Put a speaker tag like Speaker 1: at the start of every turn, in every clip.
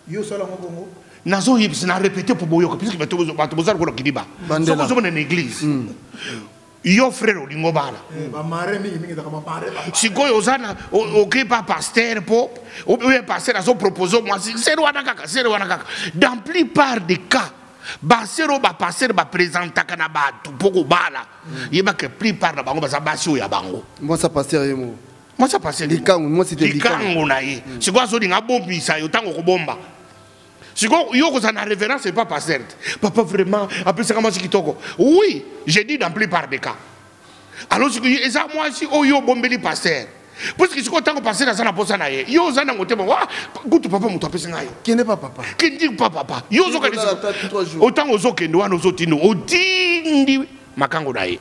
Speaker 1: Yo sala ngobongo.
Speaker 2: Nazo yibs na répéter pour boyoka puisque bato bozar ko kidiba. So ko zona l'église. Yo frère olingo bala.
Speaker 1: Ba mare mingi da kama pare.
Speaker 2: Sikoyo ozana OK pas pasteur pop ou bien pasteur azo proposer moi c'est wana kaka. Dans plupart des cas basero ba pasteur ba présenta kana ba poko bala. Yeba que plupart na bango ba sabasio ya bango.
Speaker 3: Moi ça pasteur yemo.
Speaker 2: Moi ça pasteur.
Speaker 3: Moi c'était
Speaker 2: likango na ye. Sikoyo azo dinga bombisa yo tango ko bomba. Si vous avez une révérence, ce n'est pas pasteur. Papa, vraiment, après ça, oui, j'ai dit dans la plupart des cas. Alors, moi, si vous avez bombé pasteur, parce que si vous avez pasteur, vous avez posé naïe. Yo vous avez un goût papa, vous avez naïe.
Speaker 3: Qui n'est pas papa?
Speaker 2: Qui ne dit pas papa? Yo vous avez autant aux autres que nous, aux autres, nous, au dindi, makango naïe.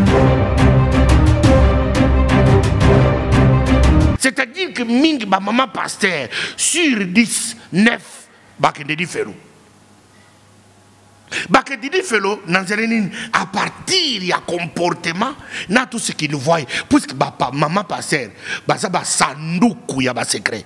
Speaker 2: C'est-à-dire que Ming, ma maman pasteur, sur 10, 9, bakende di felo à partir du comportement na tout ce qu'il voit puisque papa maman pasteur baza ba sanduku ya ba secret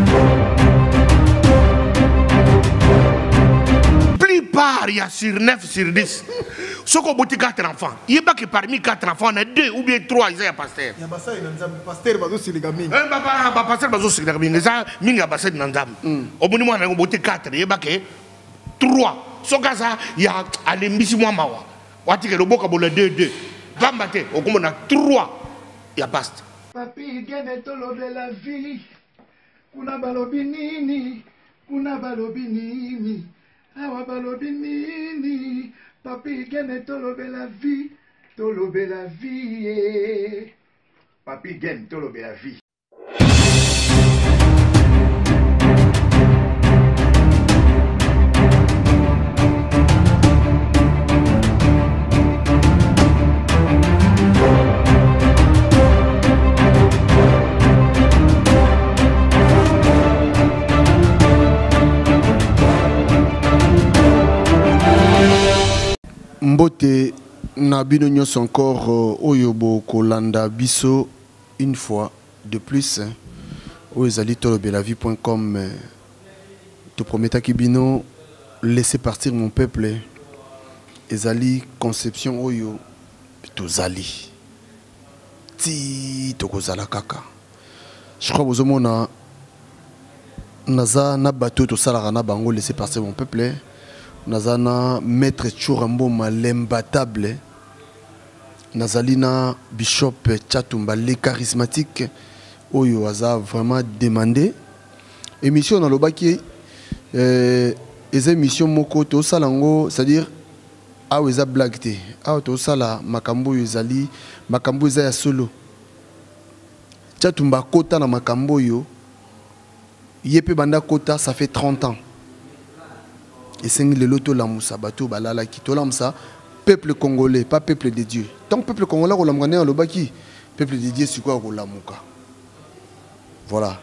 Speaker 2: plupart ya sur 9 sur 10 soko boti 4 enfants yeba que parmi 4 enfants on a 2 ou bien 3 ils ya pasteur
Speaker 1: ya basa ina nzambe pasteur bazo siliga mingi
Speaker 2: ba pasteur bazo siliga mingi ça mingi basa ina nzambe obuni mwana ngo boti 4 yeba que 3 soka ça ya alembisi mwa mawa wati ke loboka bola 2 bambate okomona 3 ya pasteur
Speaker 1: papi gene tolo de la vie kuna balobi nini awa balobi nini papi gene tolobe la vie papi gene tolobe la vie.
Speaker 3: Mbote na bino nyos encore oyobo kolanda biso une fois de plus oyezali tolobelavie.com te prometa ki bino laisser partir mon peuple ezali conception oyo tozali ti tokozala kaka je crois bozomona naza na bateau to salaka na bango laisser partir mon peuple. Nazana maître Churamboma l'imbattable. Nazalina Bishop Chatumba les charismatiques. Oyo aza vraiment demandé. Émission dans le baki. Émission moko to salango, c'est-à-dire aweza blagte. Aw to sala makambo yezali, makambo ya solo. Chatumba kota na makambo yo. Yepe banda kota ça fait 30 ans. Et c'est le loto la moussa bateau balala qui to lamsa peuple congolais pas peuple de Dieu. Tant peuple congolais on l'amgane en lobaki peuple de Dieu c'est quoi la mouka. Voilà.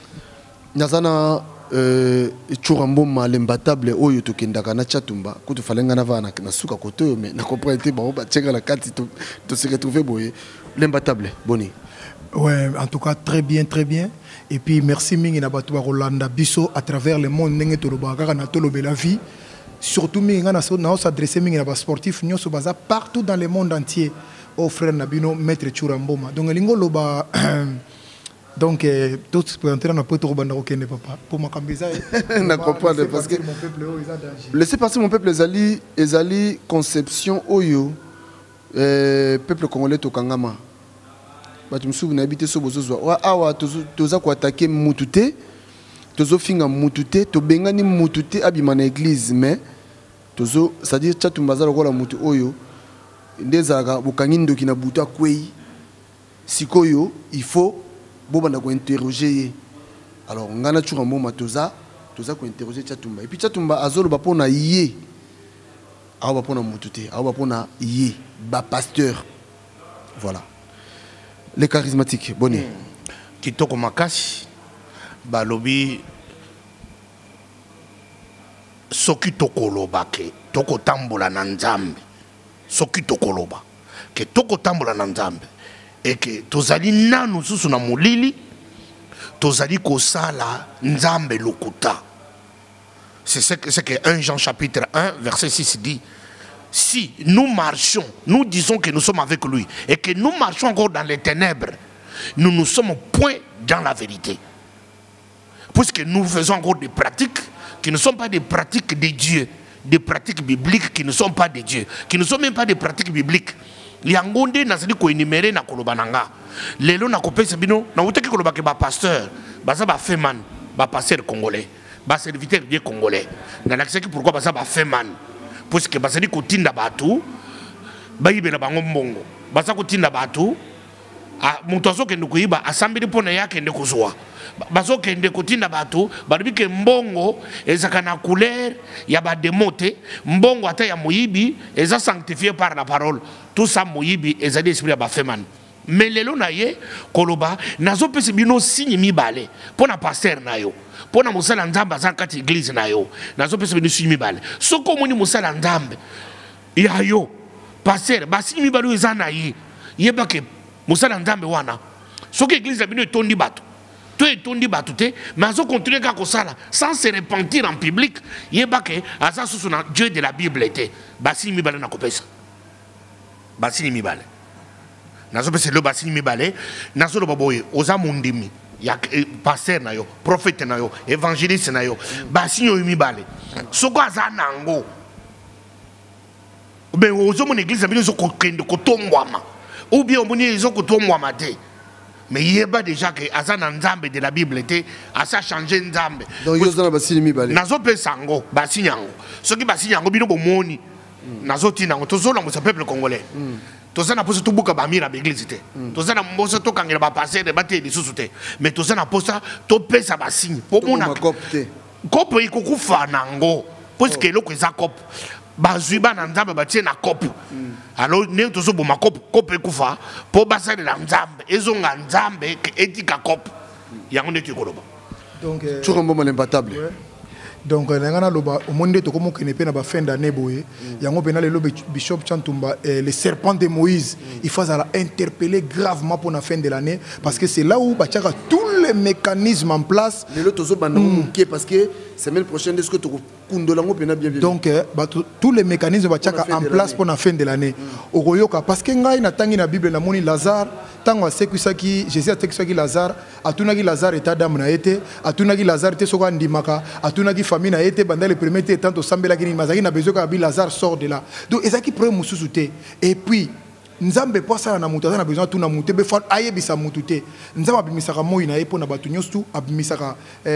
Speaker 3: Nazana Churamboma l'imbattable oyo to kendaka na Chatumba ko to falenga na vana na suka koto mais na comprendre ba ba tchenga la kati to se retrouver boye l'imbattable boni.
Speaker 1: Ouais, en tout cas très bien. Et puis merci mingi na batu ba Rolanda biso à travers le monde ndenge to lobaka na to lobela vie. Surtout mingi na s'adresser mingi na ba sportif nyoso baza partout dans le monde entier. Au frère Nabino maître Churamboma. Donc lingo loba donc tout se présenter dans poto robanda okende papa pour makambiza
Speaker 3: na comprendre parce que
Speaker 1: mon peuple o isa danger.
Speaker 3: Laissez partir mon peuple ezali conception oyo peuple congolais to kangama. Tu me souviens habiter sur Bozozoa. Awa toza ko attaquer mutute, tozo finga mutute, to bengani mutute abimana église mais tozo c'est-à-dire Chatumbaza lokola mutu oyo ndezaka bukangindo kina buta kwei sikoyo il faut bobanda ko interroger. Alors ngana Churamboma toza ko interroger Chatumba et puis Chatumba azolo ba pona yé. Awa ba pona mutute, awa ba pona yé ba pasteur. Voilà. Les charismatiques, boni.
Speaker 2: Kitoko makasi, balobi, soki tokoloba ke, toko tambola na nzambe, soki tokoloba, ke toko tambola na nzambe, et que tozali nanu susu na mulili, tozali kosala nzambe lokuta. c'est ce que 1 Jean chapitre 1, verset 6 dit. Si nous marchons, nous disons que nous sommes avec lui, et que nous marchons encore dans les ténèbres, nous ne sommes point dans la vérité. Puisque nous faisons encore des pratiques qui ne sont pas des pratiques de Dieu, des pratiques bibliques qui ne sont pas de Dieu, qui ne sont même pas des pratiques bibliques. Yangonde nazali ko énumérer na koloba nanga. Lelo na kopesa bino na utaki koloba ke ba pasteur, baza ba feman, ba pasteur congolais, ba serviteur de congolais. Na nakisaki pourquoi baza ba feman? Puisque bazali ko tinda batu, ba yibela bango mbongo. Baza ko tinda batu, a mutozo ke ndukuiba asambiri pona yake ndeko zoa. Bazo ke ndeko tinda batu, baribi ke mbongo ezaka na couleur ya ba demote, mbongo ata ya muyibi eza sanctifié par la parole. Tout ça moyibi ezali esprit ya ba feman. Mais lelo na ye koloba nazo pese bino signe mibale pona pasteur na yo. Pona musala nzambe azakati église na yo. Nazo pese bino signe mibale. Soko moni musala nzambe ya yo pasteur ba signe mibale eza na ye. Yeba ke musala nzambe wana. Soko église bino etondi bato. To etondi bato te, mais azo continuer ka kosala sans se repentir en public. Yeba ke aza susu na Dieu de la Bible était. Ba signe mibale na kopesa. Basini mibale. Nazo pese le basini mibale. Nazo lo baboye. Oza mundimi. Ya pasteur na yo, prophète na yo, évangéliste na yo. Basini yo mibale. Soko aza nango. Ou bien ozo mon église abino zo kende kotombwama. Ou bien omoni zo kotombwama te. Mais yeba déjà que aza na nzambe de la Bible te, asa changer nzambe.
Speaker 3: Donc yo za na basini mibale.
Speaker 2: Nazo pese sango, basini yango. Soki basini yango bino bomoni. Nazoti nango tozola mo peuple congolais. Tozana posa to buka ba mira ba église te. Tozana mbosa to kangela ba passer de baté de susute. Mais tozana posa to pesa ba signe. Po mona kopo ikokufa nango. Puisque loko eza kopo. Ba zuiba na nzambe ba tie na kopo. Alors ne tozo bo makopo kopo ikufa po basa de nzambe. Ezonga nzambe etika kopo. Yango ne tikoloba.
Speaker 3: Donc tu rembo mon imbattable.
Speaker 1: Donc nangana loba au monde to komo kenepe na ba fin d'année boye yango pena le bishop Chantumba le serpent de Moïse il faut ça interpeller gravement pour la fin de l'année parce que c'est là où bachaka tous les mécanismes en place
Speaker 3: le tozo bandango parce que semaine prochaine est-ce que tu kundolango pena bien
Speaker 1: donc tous les mécanismes bachaka en place pour la fin de l'année okoyoka parce que ngai na tangi na Bible na moni Lazare tango asekwisaki Jésus asekwisaki Lazare atunaki Lazare eta dame na ete atunaki Lazare te soko ndimaka atunaki famille na été pendant les premiers temps to sambela kini mazaki na besoin que Lazare sort de là donc ezaki problème mususu te et puis nzambe po sala na mutu na besoin tout na mutu be fa ayebisa mutu te nzambe abimisaka moi na epo na batu nyosu abimisaka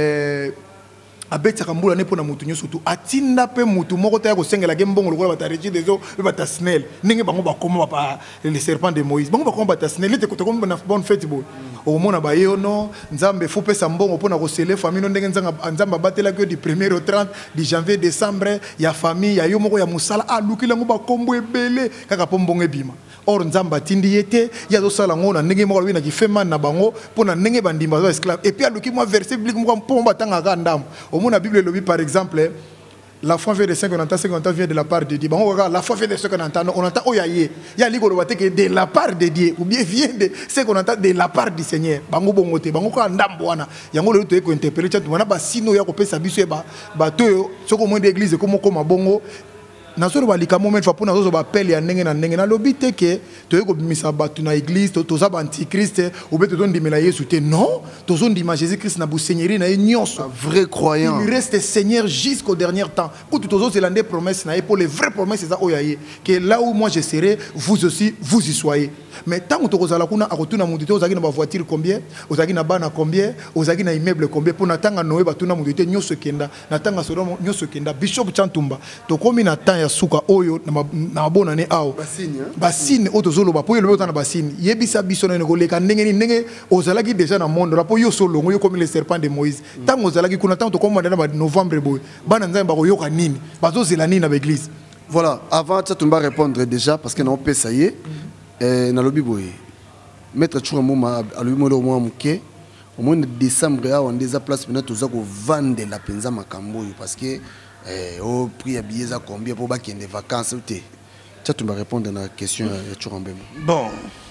Speaker 1: abetaka mbula ne po na mutu nyosu tu atinda pe mutu moko ta ko sengela ke mbongo lokola batareji dezo be batasnel ninge bango bakoma ba le serpent de Moïse bango bakoma batasnel te ko to na bonne fête bo au mona ba yono nzambe faut pesa mbongo pona ko sele famille ndenge nzamba batela que du 1er au 30 du janvier décembre ya famille ya yo moko ya musala alukila ngo ba kombo ebele kaka po mbongo ebima or nzamba tindi yete ya zo sala ngona ndenge moko bina ki fema na bango pona ndenge bandimba zo esclave et puis aluki moi verset biblique moko pomba tanga ka ndam au mona Bible lobi par exemple la foi vient de 50 ans vient de la part de Dieu. Bon, regarde, la foi vient de ce qu'on entend. On entend oyaye. Il y a l'igolo que de la part de Dieu ou bien vient de ce qu'on entend de la part du Seigneur. Bango bongote, bango ka ndambwana. Yango le to ko interpeller chat wana ba sino ya ko pesa biso ba to so ko mo d'église comme bongo. Nasoro balika moment fa pona zo ba pele ya ndenge na lobi te ke to yeko bimisa batu na église to za ba antichrist ou be to don dimela Yesu te non to zo ndima Jésus Christ na bu seigneurie na nyonso
Speaker 3: vrai croyant
Speaker 1: il reste Seigneur jusqu'au dernier temps pour tout zo zelande promesse na et pour les vraies promesses ça oyaye que là où moi je serai vous aussi vous y soyez mais tant que to zala kuna akotuna mutu te ozaki na ba voiture combien ozaki na bana combien ozaki na immeuble combien pour natanga noé batuna mutu te nyonso kenda natanga solo nyonso kenda Bishop Chantumba to komi na temps suka oyo na bona ne awo basine oto zolo ba po yo lobota na basine yebisa biso na ko leka ndenge ozalaki déjà na monde la po yo solo yo comme le serpent de Moïse tango ozalaki kuna tango to komanda na novembre boy bana nzambe ba ko yoka nini bazo zela nini na l'église.
Speaker 3: Voilà, avant Tchatumba répondre déjà parce que non peut ça y est na lobi boy mettre churamo a lobi mo mo muke au mois de décembre on des place maintenant to za ko vendre la penza makambo parce que au prix à billets à combien pour qu'il y ait des vacances. Tu vas répondre à la question.
Speaker 2: Bon,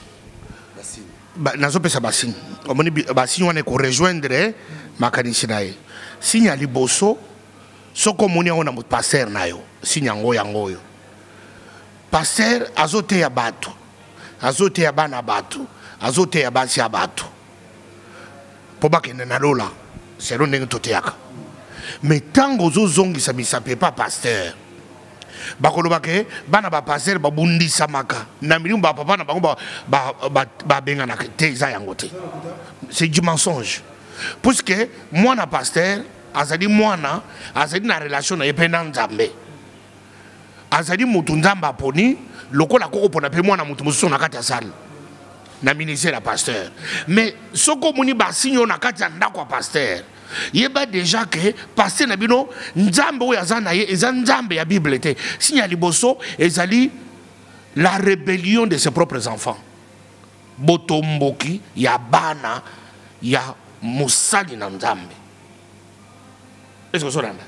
Speaker 2: nazo pesa basine. Omoni basine on est ko rejoindre makanisinae. Signe ali bosso soko moni on a pasteur na yo sinyango yango yo pasteur azote ya bato azote ya bana bato azote ya basi ya bato po bakende na lola selo ndenge toteyaka mais tango ozozongisa misape pa pasteur bakoloba ke bana ba pasteur babundisa maka na milimu ba papa na bango ba benga na te za yango te c'est du mensonge puisque moi na pasteur azali mwana azali na relation na epena nzambe azali mutu nzamba aponi lokola koko pona pe mwana mutu mususu na kati ya salle na ministère ya pasteur mais soko moni basinyo na kati ya ndako ya pasteur yeba déjà que pasteur na bino nzambe oyo aza na ye eza nzambe ya bible te sinya liboso ezali la rébellion de ses propres enfants botomboki ya bana ya musali na nzambe. Est-ce que vous entendez?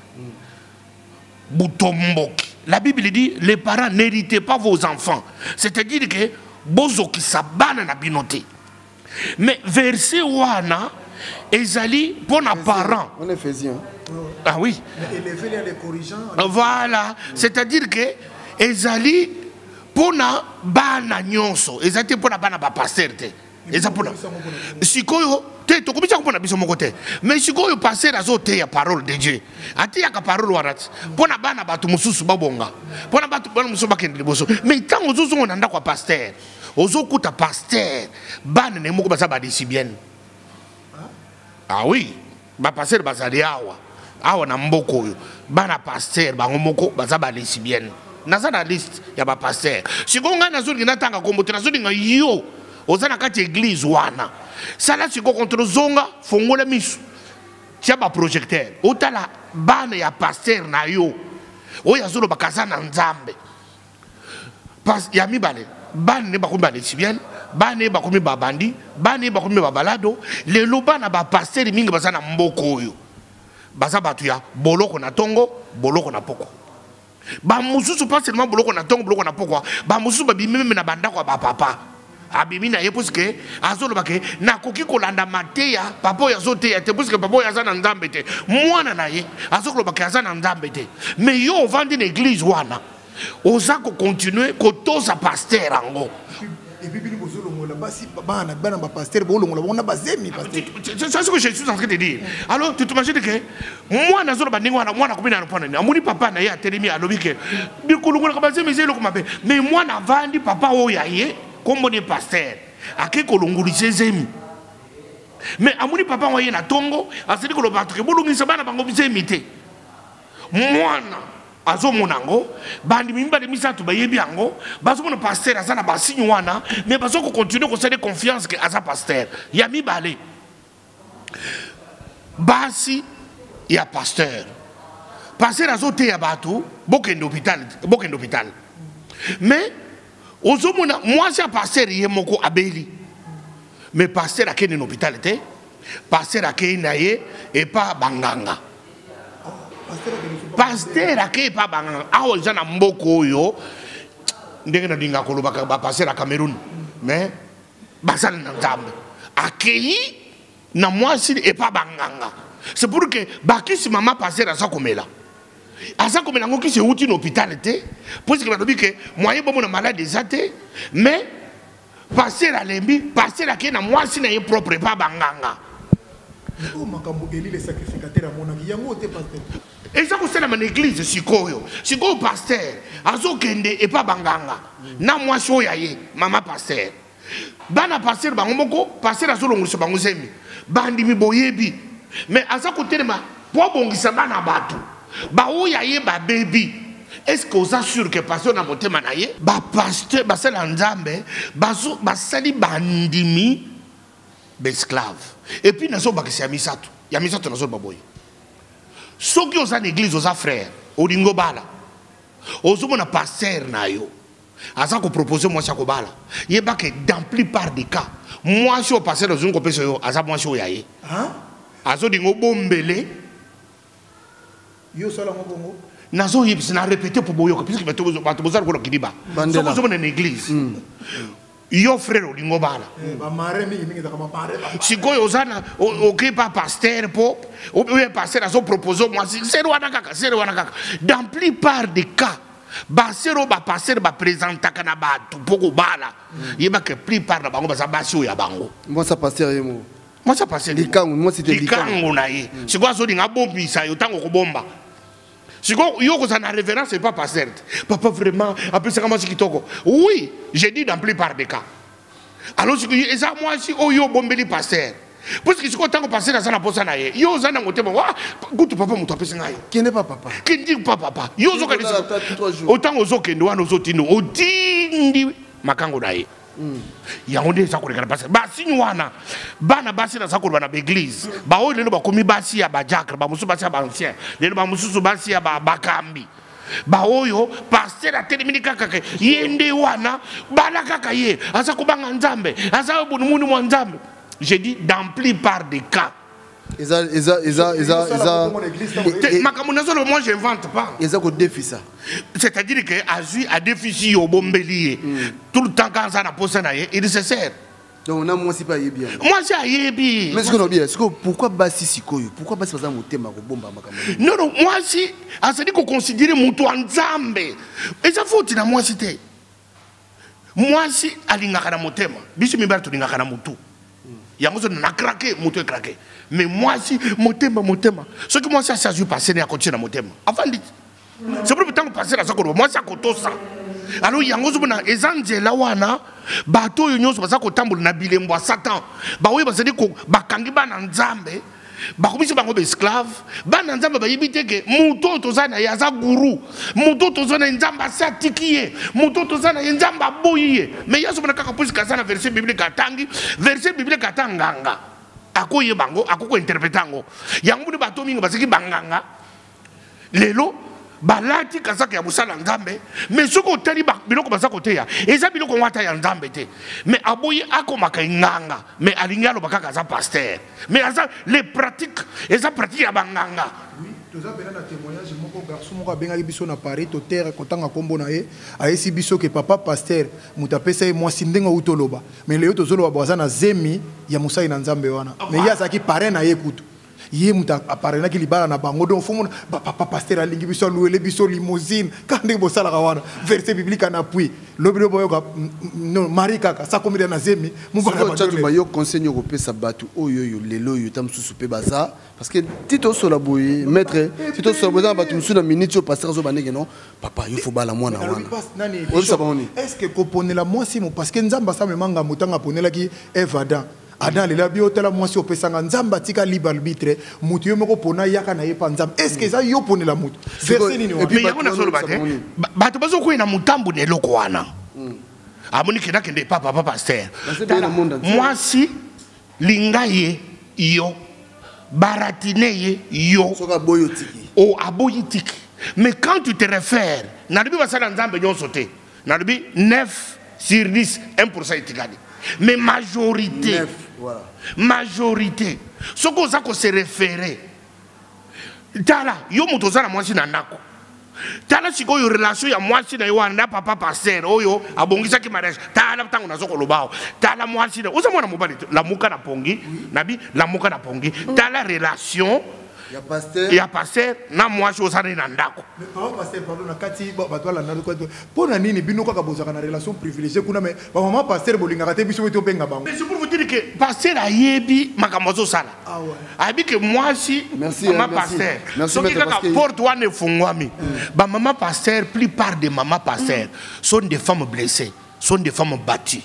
Speaker 2: Botomboki. La Bible dit les parents n'héritez pas vos enfants. C'est-à-dire que bozo qui sabana na binote. Mais verset wana ezali pour nos parents.
Speaker 3: On est faisien.
Speaker 2: Ah oui.
Speaker 1: Mais élever les corrigeants.
Speaker 2: Voilà. C'est-à-dire que ezali pour na bana nyonso. Ezali pour na bana ba pasteur te. Ezali pour na. Sikoyo te to komisa ko na biso moko te. Mais sikoyo pasteur azote ya parole de Dieu. Ati ya ka parole warati. Pour na bana batu mususu babonga. Pour na batu bana mususu bakende liboso. Mais tant ozozo na ndako pasteur. Ozokuta pasteur bana ne moko basa ba disibienne. Ah oui, ba pasteur bazali awa na mboko oyo bana pasteur bango moko baza ba lesbienne naza na liste ya ba pasteur sikonga na zuri na tanga kombo na zuri nga yo ozana kati église wana sala siko contre zonga fongola misu tia ba projecteur otala bana ya pasteur na yo oyo azolo bakazana nzambe pas ya mibale bana ne bakumba lesbienne bane bakomi babandi bane bakomi babalado lelo bana ba pasteur mingi baza na mboko oyo baza batu ya boloko na tongo boloko na poko ba mususu pas seulement boloko na tongo boloko na poko ba mususu babimeme na bandako ba papa abimi na ye puisque azolo bake na koki kolanda mateya papa ya zote ya te puisque papa ya zana nzambe te mwana na ye azolo bake azana nzambe te mais yo vandi na église wana ozako continuer kotosa pasteur ango.
Speaker 1: Et puis, pasteur,
Speaker 2: c'est ce que je suis en train de dire. Alors, tu t'imagines que moi, je suis papa, mais moi, je papa, comme on est pasteur, à quel mais amuni papa, on est na tongo, à ce que le bateau, moi, azo monango bandi mimba de misatu bayebi yango bazo mona pasteur azana basinyo wana mais bazo ko continuer ko céder confiance que aza pasteur ya mibale basi ya pasteur azo te ya bato bokende hôpital mais ozo mona moi c'est pasteur ye moko abeli mais pasteur akene hôpital te pasteur akene naye et pas banganga pasteur ake pa banga awo jana mboko yo ndenge na dinga koloba ba pasteur à Cameroun mais basal na nzambe akei na mwasi et pas banganga c'est pour que bakisi mama pasteur asa komela ngoki se uti l'hôpital te parce que balobi que moyen bomo na malade ezate mais pasteur alembi pasteur ake na mwasi na ye propre pas banganga. Et ça c'est dans l'église sikoyo pasteur azo kende et pas banganga na moi soyaye mama pasteur bana pasteur bango moko pasteur azo longisa bango zemi bandi mi boyebi mais aza kotelema po bongisa bana batu ba oyaye ba baby est-ce que vous assure que pasteur na motema na ye ba pasteur ba sala nzambe bazo basali bandimi esclave et puis nazo bakisi ya misatu nazo baboye soki oza na église oza frère olingo bala ozomona pasteur na yo aza ko proposer mwasi akobala yeba ke dans plupart des cas mwasi o pasteur ozo kopesa yo aza mwasi oya ye azo dingo bombele
Speaker 1: yo sala ngobongo
Speaker 2: nazo yebisi na répéter pour boyo puisque bato boza ko kiliba soki ozomona na église yo frère olingo bala sikoyo ozana oke pa pasteur po oye pasteur azo proposer moi c'est wana kaka dans plupart des cas basero ba pasteur ba présenta kana batu poko bala yeba que plupart na bango baza basi oya bango
Speaker 3: moi ça pasteur yemo
Speaker 2: moi ça pasteur
Speaker 3: likango moi c'était
Speaker 2: likango na ye sikoyo azo dinga bombisa yo tango ko bomba sikoyo yo ko na révérence c'est pas pasteur papa vraiment après ça comment c'est kitoko oui j'ai dit dans plupart des cas alors si eza moi si oyo bombeli pasteur parce que sikoyo tango pasteur azana posa na ye yo zana ngotema wa kutu papa muto apesa ngai
Speaker 3: qui n'est pas papa
Speaker 2: qui dit pas papa yo zo kanisa autant ozo kende wana ozo tino otindi makango na ye yango nde eza kolekana pasteur basini wana bana basi na sakolo bana l'église ba oyo lelo bakomi basi ya badiacre bamosusu basi ya baancien lelo bamosusu basi ya bakambi ba oyo pasteur atelemini kaka yende wana bala kaka ye aza kobanga nzambe aza bonumuni mwa nzambe. J'ai dit dans plupart des cas. Moi j'invente pas. C'est-à-dire que Azui a déficit au bombelier. Tout le temps quand ça n'a pas ça, il est nécessaire.
Speaker 3: Donc moi c'est pas bien.
Speaker 2: Moi c'est bien.
Speaker 3: Mais ce qu'on a bien, c'est que pourquoi Bassi Sikoyo? Pourquoi Bassi pas un thème à bomba makamani?
Speaker 2: Non non, moi si, à ce qu'on considère mon toit nzambe. Et ça faut dire moi c'était. Moi si alingaka na motema, biso mibato lingaka na mutu. Yango zo na craqué, mutu craqué. Mais moi si motema. Ce que moi ça s'agit passer à continuer na motema. Avant dit. C'est pour tant passer à ça moi ça koto ça. Alors yango zo na ezanzela wana bato yo nyonso basa ko tambola na bilembo ya Satan. Ba oyo basadi ko bakangi bana nzambe. Bakomisi bango be esclave bana nzambe bayibite ke muto tozana ya za guru muto tozana nzamba satikiye muto tozana nzamba boyiye mais yaso bana kaka pusi kasana verset biblique atangi verset biblique atanganga akoye bango akoko interpretango yango ni bato mingi basiki banganga lelo balati kasaka ya busala nzambe mais soko otali biloko basa koteya eza biloko ngata ya nzambe te mais aboyi akomaka nganga mais alingi aloba kaka za pasteur mais aza les pratiques eza pratique ya banganga.
Speaker 1: Oui, toza bena na témoignage moko garçon moko abengaki biso na Paris to terre kotanga kombo na ye ayesi biso ke papa pasteur mutapesa ye mwasi ndenga utoloba mais leo tozoloba baza na zemi ya musai na nzambe wana mais yazaki parrain na ye kutu yé muta apparena ki libala na bango donc fomona papa pasteur alingi biso louele biso limousine kande bo sala kawana verset biblique na appui lobilo boyo ka non mari kaka sa komida na zemi mu bana
Speaker 3: ba tatu ba yo conseil ko pesa batu oyo yo lelo yo tam susu pe baza parce que tito sola boye maître tito sola boza batu musu na minute pasteur zo banenge non papa il faut bala mwana wana
Speaker 1: est-ce que koponela moi si mo parce que nzamba sa me manga mutanga ponela ki Evadan Adam le labi hôtel moi si opesanga nzamba tika libre arbitre mutu yo moko pona yaka na yepa nzamba est-ce que ça yo ponela mutu verset nini
Speaker 2: et puis yakona solo bate bato bazo ko ina mutambu ne loko wana amoni kenda kende papa pasteur moi si lingaye yo baratine yo
Speaker 3: soka boyo tiki
Speaker 2: o aboyi tiki mais quand tu te réfères na libi basala nzambe nyonso te na libi 9 sur 10 1% itikadi mais majorité
Speaker 3: 9, voilà.
Speaker 2: Majorité ce qu'on ça qu'on se référer tala yo moto za na mwasi na ndako tala siko yo relation ya mwasi na yo na papa pasteur oyo abongisa ki mariage tala tango nazo kolobao tala mwasi na oza mwana mobali la muka na pongi nabi la muka na pongi tala relation ya pasteur na mwasi osana na ndako
Speaker 1: mais papa pasteur pardon na kati bato la ndako pona nini bino kaka bozaka na relation privilégiée kuna mais maman pasteur bolinga te biso to benga bango
Speaker 2: mais c'est pour vous dire que pasteur ayebi makamozo sala
Speaker 1: ah ouais
Speaker 2: ayebi que mwasi maman pasteur
Speaker 3: merci
Speaker 2: parce que porte wana fungwami ba maman pasteur plupart des mamans pasteur sont des femmes blessées sont des femmes battues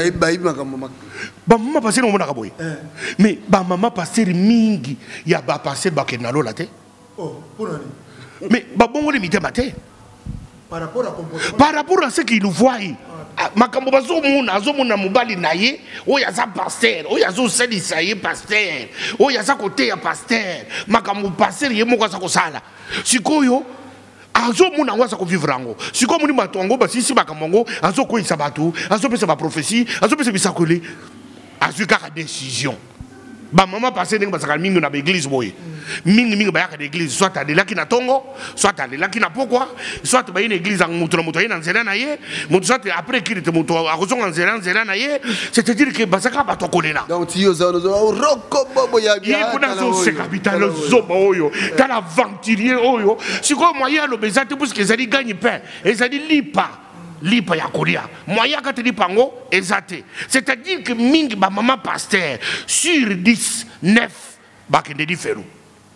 Speaker 2: ba maman pasteur on mona kaboy mais ba maman pasteur mingi ya ba pasteur ba kenalo la te
Speaker 1: oh pour nani
Speaker 2: mais ba bongo le mitema te
Speaker 1: par rapport à comportement
Speaker 2: par rapport à ce qu'il voit makambo bazomuna azomuna mobali na ye oyo aza pasteur oyo azosalisa ye pasteur oyo aza koteya pasteur makambo pasteur ye moko aza kosala sikoyo azomuna ngo aza kovivre yango sikoyo moni bato yango basisi makambo yango azokoyisa bato azopesa baprophétie azopesa bisakoli azwi kaka décision ba maman passer ndenge basaka mingi na église boye mingi ba yaka d'église soit alela ki na tongo soit alela ki na pokwa soit ba une église en mutu na mutu na nzela na ye mutu soit après qu'il te mutu akozonga nzela na ye c'est-à-dire que basaka ba tokolela
Speaker 3: donc tio za roko bobo ya
Speaker 2: bien kuna zo se capital zoba oyo ta la ventilier oyo siko moyen lo bezate parce que ezali gagne pain ezali lipa ya kolia moyen ka te lipango ezate c'est-à-dire que mingi ba maman pasteur sur 10 9 bakende di felo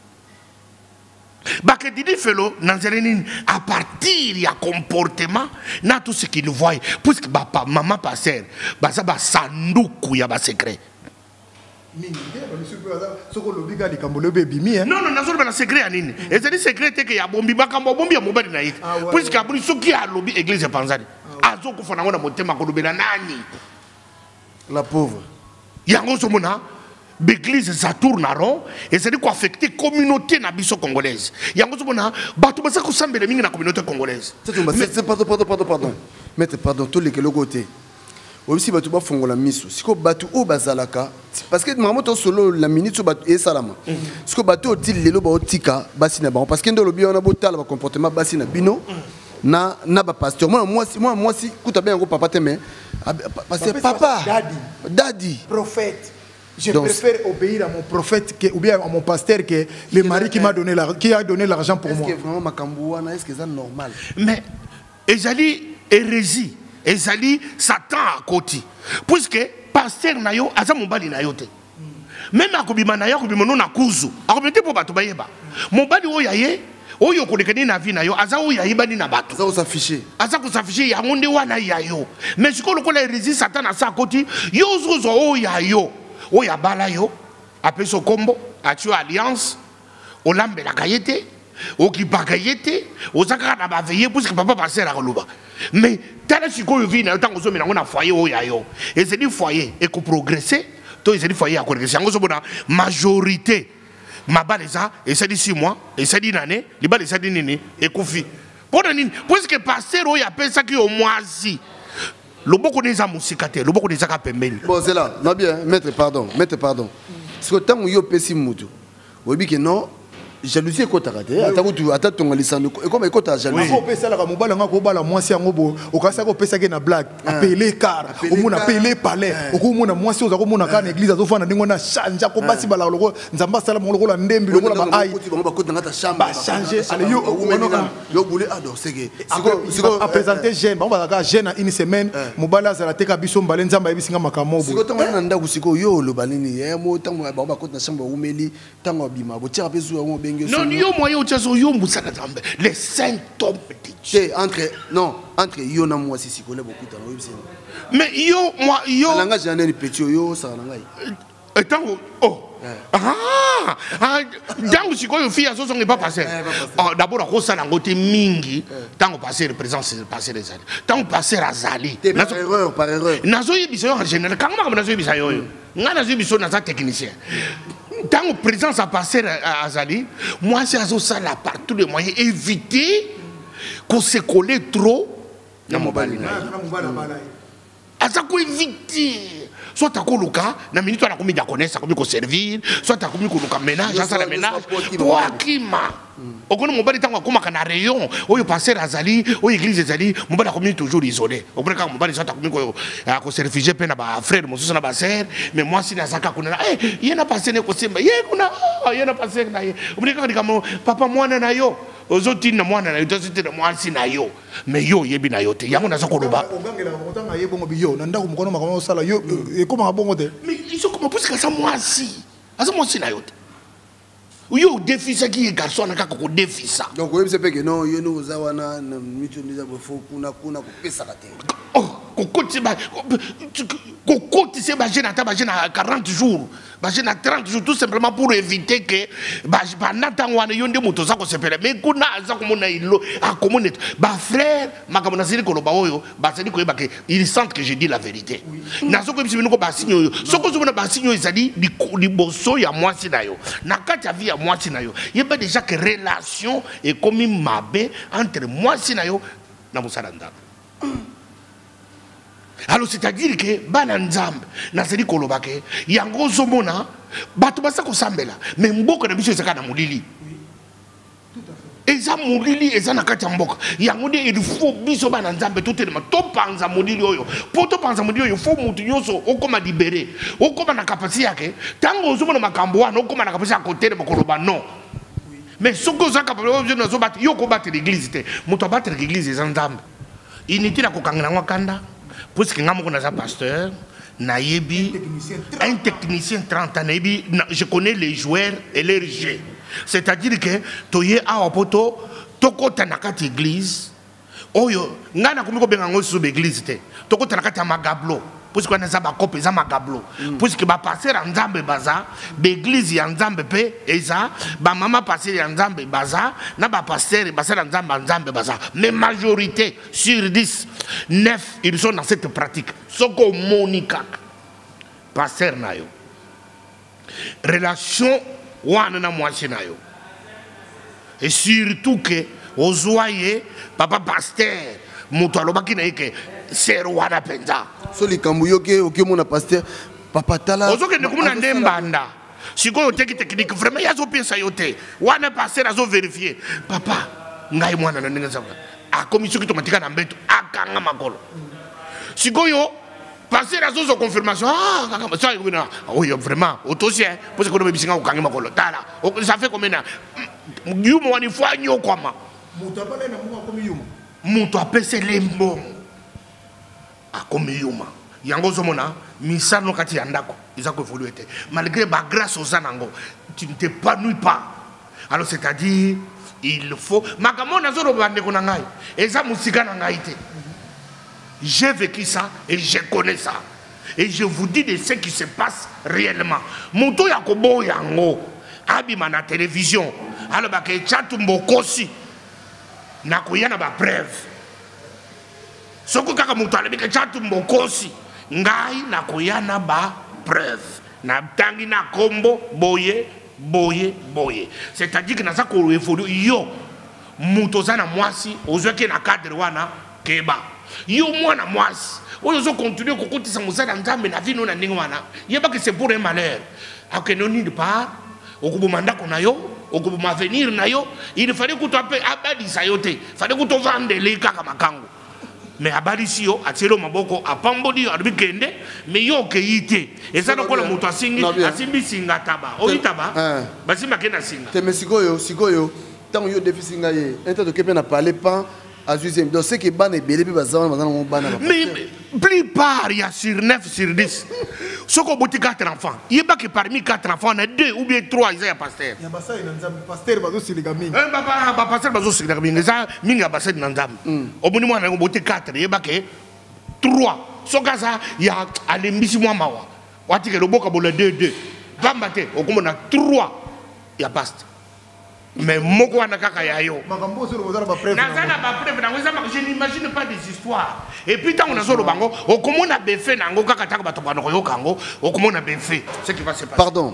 Speaker 2: bakende di felo nanzeleni à partir ya comportement na tout ce qu'il voit puisque ba maman pasteur ba ça ba sanduku ya ba secret.
Speaker 1: Non,
Speaker 2: non, non, secret anini. Et c'est secret que ya bombi bakambo bombi ya mobali na ite. Puisque abuli soki a lobi église panzali. Azo ko fona ngona motema ko lobela nani.
Speaker 3: La pauvre.
Speaker 2: Yango somona l'église ça tourne à rond et c'est quoi affecter communauté na biso congolaise. Yango somona batu basa ko sambela mingi na communauté congolaise.
Speaker 3: C'est pardon. Mettez pardon tous les côtés. Aussi batu ba fongola miso siko batu o bazalaka parce que maman to solo la minute so batu e salama siko batu oti lelo ba otika basi na ba parce que ndo lobi on a botala ba comportement basi na bino na ba pasteur moi si kuta bien ngo papa teme parce que papa daddy
Speaker 1: prophète. Je préfère obéir à mon prophète ou bien à mon pasteur que le mari qui m'a donné qui a donné l'argent pour moi.
Speaker 3: Est-ce que vraiment makambouana est-ce que c'est normal?
Speaker 2: Mais ezali hérésie. Ezali Satan à côté. Puisque pasteur na yo aza mobali na yo te. Même akobima na yo akobima no na kuzu. Akobite po bato bayeba. Mobali o yaye oyo kolekeni na vie na yo aza o yaye bani na bato.
Speaker 3: Aza ko s'afficher.
Speaker 2: Aza ko s'afficher ya monde wana ya yo. Mais siko lokola hérésie Satan na sa côté yo zo o ya yo. O ya bala yo. Après so combo, atio alliance. Olambe la kayete. Okibaka yete. Ozaka na ba veiller puisque papa passer la koloba. Mais tel que vous vivez dans le foyer, et c'est du foyer et qu'on progresse, tout est du foyer à progresser. En gros, majorité, ma baleza, et c'est dit 6 mois, et c'est dit une année, les balles, c'est dit une année, et qu'on fait. Puisque passer, il y a personne qui est au moins si. Le beaucoup des amousicate, le beaucoup des acapemben.
Speaker 3: Bon, c'est là, non bien, maître, pardon. Parce que tant que vous avez pessimiste, vous avez dit que non. Jalousie ko takate ata tonga lisano et comme ko ta jalousie
Speaker 1: ko pesa la mobala ngako bala mwasi yango o kasa ko pesa ke na blague appeler car o mona appeler palais o ko mona mwasi o za ko mona ka na église azo fana ndingo na change ko basi bala loko nzamba sala mo loko la ndembi loko la ba ai
Speaker 3: ba ko ngata chamba
Speaker 1: changer ale
Speaker 3: yo boulé ado seke
Speaker 1: siko a présenter jeune ba ka jeune à une semaine mobala za la teka biso mbale nzamba ebisinga makambo
Speaker 3: siko tonga na ndako siko yo lo balini mo tango ba ko na chamba umeli tango bima bo tira bezu yo
Speaker 2: non, yo moyen au tchazo yo mbusaka zambe les symptômes de Dieu.
Speaker 3: Entre yo na moi si connaît beaucoup de temps.
Speaker 2: Mais yo moi yo
Speaker 3: la langage j'en ai petit yo ça langai.
Speaker 2: Tant donc si quoi fille aso n'est pas passé. D'abord ko sala ngote mingi tant passer présence passer les années. Tant passer azali.
Speaker 3: Par erreur.
Speaker 2: Nazo yebiso en général quand ma nazo yebiso yo. Ngana zo yebiso na za technicien. Tant présence à passer à Azali, moi c'est ça là par tous les moyens éviter qu'on se colle trop dans mon balina. Azako éviter. Soit à Koluka, na minute on a commis de connaître, ça commis qu'on servir, soit à commis qu'on a ménage, ça la ménage. Toi qui m'a. Au cours de mon bali tant qu'on a un rayon, où il passer à Azali, où l'église Azali, mon bali a commis toujours isolé. Au bout de mon bali soit à commis qu'on se réfugié peine à frère, mon soeur na sœur, mais moi si na zaka qu'on a, il y en a passé ne kosemba, il y en a passé na ye. Au bout de quand papa moi na yo. Ozoti na mwana na yo toziti na mwasi na yo mais yo yebi na yo te yango na zakoloba
Speaker 1: ogangela ngotanga yebongo biyo na ndako mukono makamo sala yo e koma bongo te
Speaker 2: mais ils sont comme plus que ça mwasi asa mwasi na yo te yo défi ça qui est garçon na kako défi ça
Speaker 3: donc oui c'est pas que non yo nous zawana na mitu ndiza bofo kuna ko pesa ka te
Speaker 2: Kokoti c'est bagé na 40 jours, bagé na 30 jours tout simplement pour éviter que pendant temps wana yonde moto za ko sepela mais kuna za ko mona ilo a communauté ba frère makamona zili ko loba oyo ba sali ko yebake ils sentent que je dis la vérité na soko biso ko ba signe oyo soko zo na ba signe ezali di boso ya mwasi na yo na kati ya vie ya mwasi na yo yeba déjà que relation est comme mabe entre mwasi na yo na musala ndako. Alors c'est-à-dire que bana nzambe na seli kolobake yango zomona bato basa ko sambela mais mboka na biso ezaka na mulili eza mulili eza na kati ya mboka yango de il faut biso bana nzambe tout tellement to panza mulili oyo po to panza mulili oyo faut mutu nyonso okoma libéré okoma na capacité yake tango ozomona makambo wana okoma na capacité ya kotere makoloba non mais ce que ça capable de battre yo ko battre l'église te mutu battre l'église eza nzambe initi na kokangana wakanda puisque nga moko naza pasteur nayebi un technicien 30 ans nayebi je connais les joueurs et les jeux c'est-à-dire que toye awa poto tokota na kati église oyo nga na komiko benga ngo sube église te tokota na kati ya magablo puisque naza ba kope za magablo puisque ba passer en nzambe baza ba église ya nzambe pe eza ba mama passer ya nzambe baza na ba passer en nzambe baza mais majorité sur 10 9 ils sont dans cette pratique soko monika passer na yo relation wana na mwasi na yo et surtout que ozoye papa pasteur mutu alobaki na yeke ser wana penza
Speaker 3: so likambo yoke okemona pasteur papa tala
Speaker 2: ozokende komona nde mbanda sikoyo teki technique vraiment yazopesa yo te wana pasteur azovérifie papa ngai mwana na ndenge nzambe akomi soki tomatika na mbeto akanga makolo sikoyo pasteur azozo confirmation ça oui vraiment autosien parce que kono bisinga okanga makolo tala ça fait combien yumo wani fwa nyokwama
Speaker 1: mutu apale na mungu akomi yuma
Speaker 2: mutu apese lembo akomi yuma yango zomona misano kati ya ndako iza ko évoluer te malgré ba grâce aux anango tu ne t'épanouis pas alors c'est-à-dire il faut makamona zoro bande ko na ngai eza musika na ngai te j'ai vécu ça et je connais ça et je vous dis de ce qui se passe réellement mutu ya kobo yango abima na télévision alors ba ke chatu mbokosi na koyana ba preuve soko kaka mutu alebika chatu mbokosi ngai na koyana ba preuve na tangi na kombo boye c'est-à-dire que na ça ko évolue yo mutu zana mwasi ozweke na cadre wana keba yo mwana mwasi oyo zo continuer kokotisa musala nzambe na vino na ndenge wana yeba que c'est pour un malheur akeno nulle part okubuma ndako na yo okubuma avenir na yo il fallait que tu appelles abadisa yo te fallait que tu vende les kaka makango mais abadisi yo atelo maboko apamboli arbi kende mais yo ke yite eza na kola mutu asingi asimbi singa taba oyitaba basima kena singa
Speaker 3: te mesikoyo tango yo déficit ngaye enta to kepe na parler pas à deuxième donc c'est que ban et belé bazana ban
Speaker 2: mais plupart il y a sur 9 sur 10 ce qu'on bouti 4 enfants il y a pas que parmi 4 enfants on a 2 ou bien 3 ils y a pasteur
Speaker 1: ya basa ina nzambe pasteur bazo silika mingi
Speaker 2: ba pasteur bazo silika mingi ça mingi basa ina nzambe obuni mwana ngo bouti 4 il y a pas que 3 so kaza ya alembisi mwa mawa wati ke loboka bola 2 bambate okomona 3 ya pasteur mais moko wana kaka ya yo
Speaker 1: makambo solo bozala ba preuve
Speaker 2: nazana ba preuve nango ça je n'imagine pas des histoires et puis tant on a solo bango okomona befe nango kaka taka bato bana ko yokango okomona befe ce qui va se passer
Speaker 3: pardon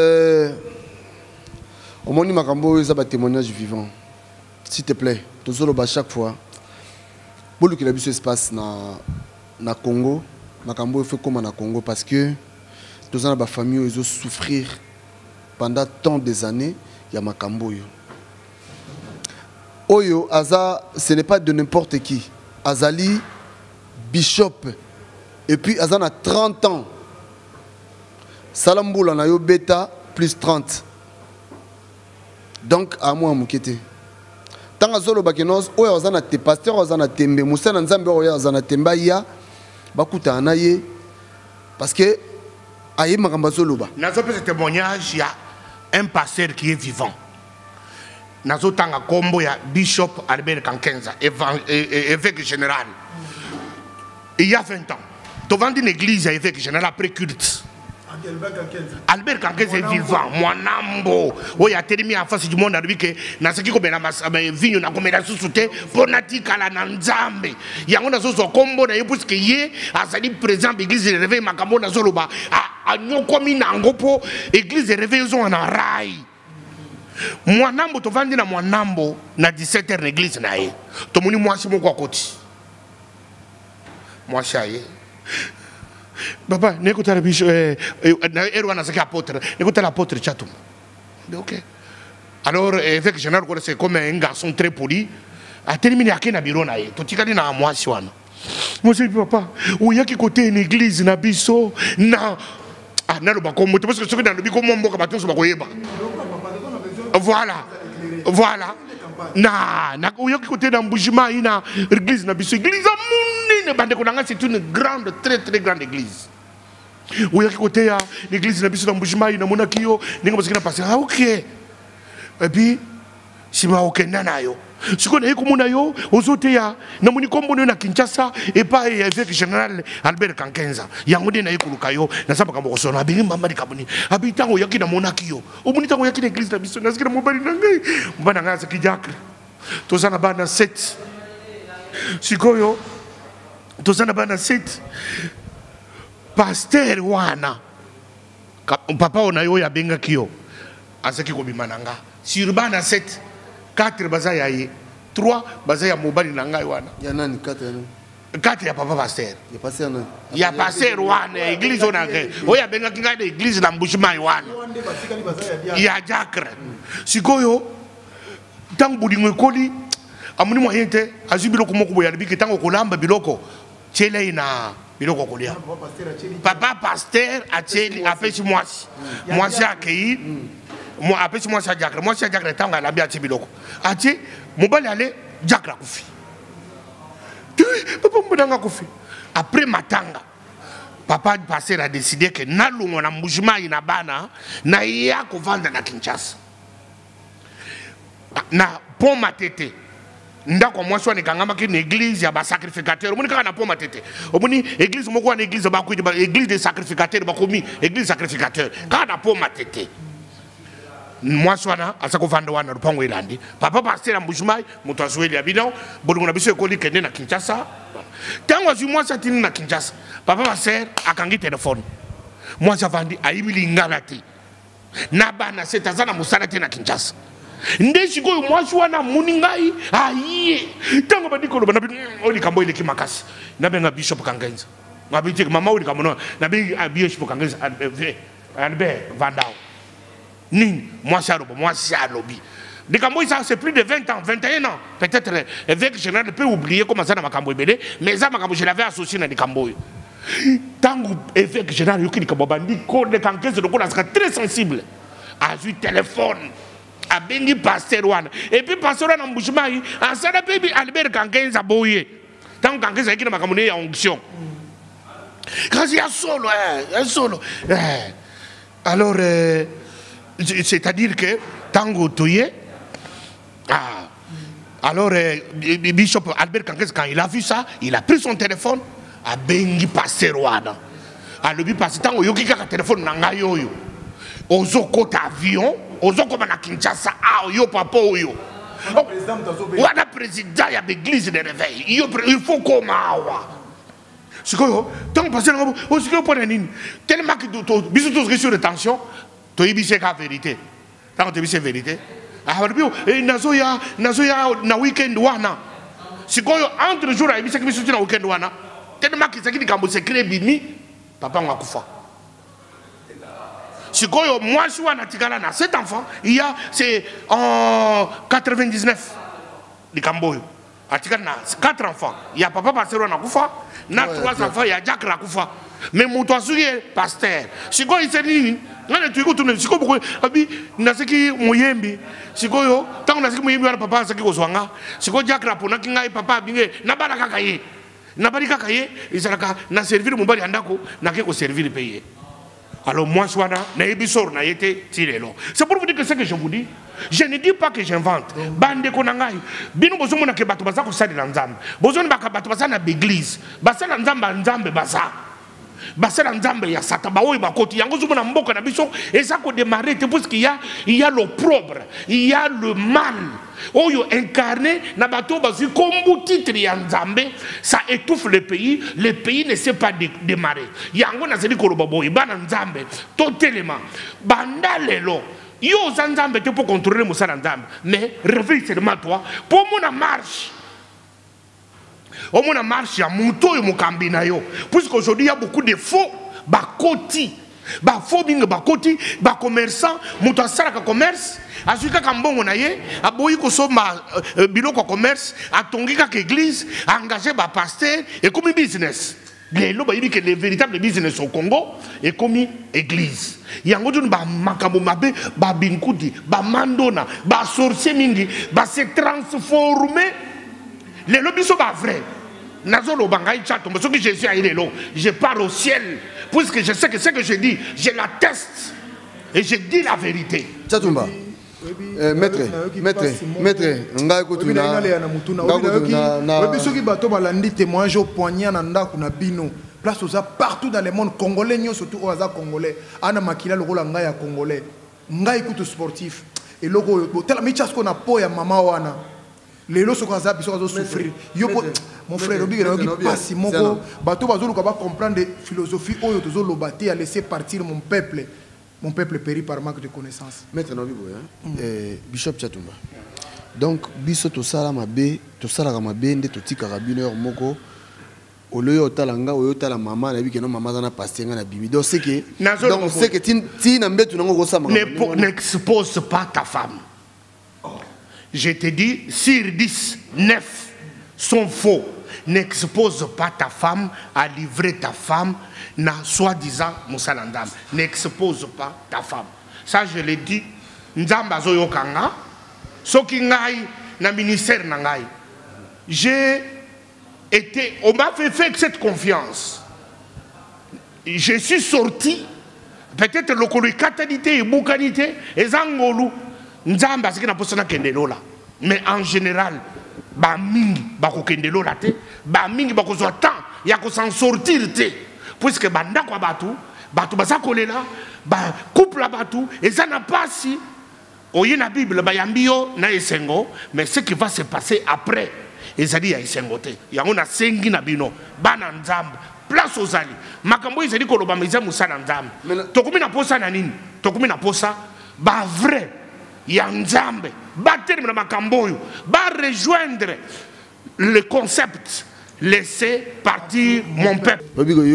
Speaker 3: omoni makambo eza ba témoignage vivant s'il te plaît to solo ba chaque fois bolu que la biso espace na Congo makambo fait comme na Congo parce que tous en ba famille ils ont souffrir pendant tant des années. Il y a makambo yo. Oyo Aza, ce n'est pas de n'importe qui. Azali Bishop et puis Aza a 30 ans. Salamboula na yo beta plus 30. Donc à moi mukete. Tant azolo bakenos oyo Aza na te pasteur Aza na tembe musa na nzambe oyo Aza na temba ya bakuta anaye parce que aye makamba zolo ba.
Speaker 2: Nazo pe ce témoignage ya un pasteur qui est vivant. Nazo tanga kombo ya Bishop Albert Kankenza, évêque général. Il y a 20 ans. Tu vends une église à évêque général après culte. Albert Kankenza est vivant. Mwanambo. Oui, il a terminé en face du monde. Il que nasaki ko bena vinyo na komela susute pour natika la nanzambe. Yango nazo so kombo na yepus que yé azali présent l'église de réveil makambo nazo loba a nyokomi nango po église de réveil zo na rai. Mwanambo to vandi na mwanambo na 17h l'église na ye. To muni mwasi moko akoti. Mwasi aye Papa, n'écoute la biche, Erwan a apôtre, n'écoute l'apôtre Chatum. Ok. Alors, évêque général, c'est comme un garçon très poli. A terminé à Kena Birona, tout le monde a moi, Siwan. Moi, je dis, papa, où il y a qui côté une église, na biso, na. Ah, na le bako, parce que ce que dans le bico, mon boka baton, c'est pas quoi. Voilà. Voilà. Na, où il y a qui côté dans Boujima, il y a une église, na biso. Église à Mouni, c'est une grande, très, très grande église. Où il y a qui côté, l'église, na biso, dans Boujima, il y a Monakio, il y a passé. Ah, ok. Et puis, si ma ok, nanayo. Ce qu'on a eu comme on a eu, aux autres, il y a na Kinshasa et pas évêque général Albert Kankenza. Il y a un modèle qui a eu na samba kambo sono abiri mama di kabuni. Habitant au yaki na monakio. Au bonita au yaki na église na biso na skina mobali nangai. Mbana ngasa kijaka. Tozana bana 7. Sikoyo. Tozana bana 7. Pasteur wana. Papa ona yo ya benga kio. Asaki ko bimananga. Sur bana 7. 4 bazaya yi 3 bazaya mobali na ngai wana
Speaker 3: ya nani
Speaker 2: 4 ya papa pasteur
Speaker 3: ya pasteur nani
Speaker 2: ya pasteur wana église ona ke oya benga kinga de église na mbushima wana ya jakre sikoyo tang budingo koli amuni moyente azibilo ko moko boya biki tango kolamba biloko chele ina biloko kolia papa pasteur acheli apesi mwasi akei moi après moi ça Jacques moi c'est Jacques tanga la bia tibiloko ati mobali ale Jacques kufi papa mbanga kufi après matanga papa passer a décidé que nalungo na mujima ina bana na ya ko vanda na Kinshasa na pont matete ndako moi so ni kangama ki église ya ba sacrificateur omuni kaka na pont matete omuni église moko na église ba ku église des sacrificateurs ba komi église sacrificateur kaka na pont matete. Moi, je suis là, à ce qu'on vend le pont Wélandi. Papa pasteur en Boujmaï, mon toit joué les habitants, bon, on a besoin de coller qui est à Kinshasa. Tant que moi, ça tient à Kinshasa. Papa pasteur a kangi téléphone. Moi, j'ai vendu à Emily Ngalati. Nabana, c'est à Zana Moussalati à Kinshasa. Ndeshiko, moi, je suis là, Mouningaï, aïe. Tant que je dis que on est Kambo, il est qui m'acasse. Nabenga Bishop Kangenza. Ma bitique, maman, ou les Cameroun, Nabenga Bishop Kangenza, Albert Vandao. Moi, c'est à lobby. Les Cambodgiens, ça, c'est plus de 20 ans, 21 ans. Peut-être l'évêque général peut oublier comment ça dans ma Cambodgie. Mais ça, je l'avais associé dans les Cambodgiens. Tant que l'évêque général, il est très sensible. A eu téléphone. A bengi pasteur wana. Et puis pasteur wana mbouchima yi. A sada baby Albert Kankenza boye. Tant que Kankenza yi na makamune ya onction. Quand il y a solo, solo. Alors, c'est-à-dire que Tango Toye, alors Bishop Albert Kankenza, quand il a vu ça, il a pris son téléphone, a bengi pasteur wana. A le bi pasteur Tango yoki kaka téléphone nanga yoyo. Ozo kota avion, ozo koma na Kinshasa, yo papa yo. Wana président ya l'église de réveil. Il faut comme awa. C'est quoi? Tant que pasteur Tango, c'est quoi pour nini? Tellement que biso tous sur de tension. Tu es bisé la vérité. Tant que tu es bisé la vérité. Alors, nazoya na week-end wana. Si quoi entre jours, il bisé que bisé na week-end wana. Tellement que c'est qui quand c'est créé bimi, papa m'a kufa. Si quoi moi je suis à Natigala na cet enfant, il y a c'est en 99 du Cambodge. Atigala na 4 enfants. Il y a papa pasteur na kufa, na 3 enfants, il y a Jack la kufa. Mais mon toit est pasteur. Si quoi il s'est dit siko boko abi nasiki moyembi siko yo tango nasiki moyembi wana papa nasiki kozwanga siko jakra pona kinga papa binge na bala kaka ye na bali kaka ye izalaka na servir mobali andako na ke ko servir payer. Alors moi soana na ebisor na yete tirelo. C'est pour vous dire que ce que je vous dis, je ne dis pas que j'invente. Bande konangai bino bozomo na ke bato bazako sali na nzambe bozono baka bato basana beglise basala nzambe basa basala nzambe ya sata baoyi bakoti yango zumo na mboka na biso et ça ko démarrer parce qu'il y a l'opprobre, il y a le mal oyo incarné na bato bazu kombu titre ya nzambe, ça étouffe le pays ne sait pas démarrer yango na zeli koloba boyi bana nzambe totelema banda lelo yo za nzambe te pour contrôler musala nzambe mais réveille seulement toi pour mon marche Au moins, la marche, il y a Mouto et Mukambinayo. Puisqu'aujourd'hui, il y a beaucoup de faux, bakoti. Faux bing, bakoti, commerçant, Mouto Saraka commerce. Azuka Kambongo Naye, Aboyi Kosoma Biloko commerce, a Tongika église, a engagé ba pasteur et comme business. Les lois dit que les véritables business au Congo est comme église. Yango dun ba makambo mabe, ba binkudi, ba mandona, ba sorcier mingi, ba se transformer. Les lobbies sont pas vrais. Nazolo bangai chaton, parce que Jésus a été là. Je pars au ciel, puisque je sais que ce que je dis, je l'atteste et je dis la vérité.
Speaker 3: Tchatumba. Maître, ngai kutuna
Speaker 1: soki bato balandi témoignage au poignant na ndako na bino place oza partout dans le monde congolais nyo surtout oza congolais ana makila lokola ngai ya congolais ngai kutu sportif et loko tela michasko na po ya mama wana lelo soko za biso zo souffrir yo mon frère obi na yoki pasi moko bato bazoluka ba comprendre philosophie oyo tozo lobate à laisser partir mon peuple périt par manque de connaissances.
Speaker 3: Maintenant, Bishop Tchatumba. Donc, biso to sala mabe, to sala mabe nde to tika rabineur moko. Oloyo talanga, oyo tala mama na bi que non mama na pastenga na bimi. Donc c'est que ti na mbetu nango ko sama.
Speaker 2: N'expose pas ta femme. Je te dis sur 10, 9 sont faux. N'expose pas ta femme à livrer ta femme na soi-disant Moussalandam. N'expose pas ta femme. Ça je l'ai dit. Nzamba zoyo kanga. Soki ngai na ministère na ngai. J'ai été, on m'a fait cette confiance. Je suis sorti. Peut-être le kolo katalité et boukanité et zangolu. Nzamba c'est na posona kendelola. Mais en général ba mingi ba ko kendelo la te ba mingi ba ko zo temps ya ko s'en sortir te puisque banda kwa batu baza kolela ba couple la batu et ça n'a pas si oye na bible ba yambio na esengo mais ce qui va se passer après ezali ya esengo te yango na sengi na bino bana nzambe place ozali makambo ezali ko loba meza musana nzambe tokumi na posa na nini tokumi na posa ba vrai Yanzambe, rejoindre le concept, laisser partir mon peuple.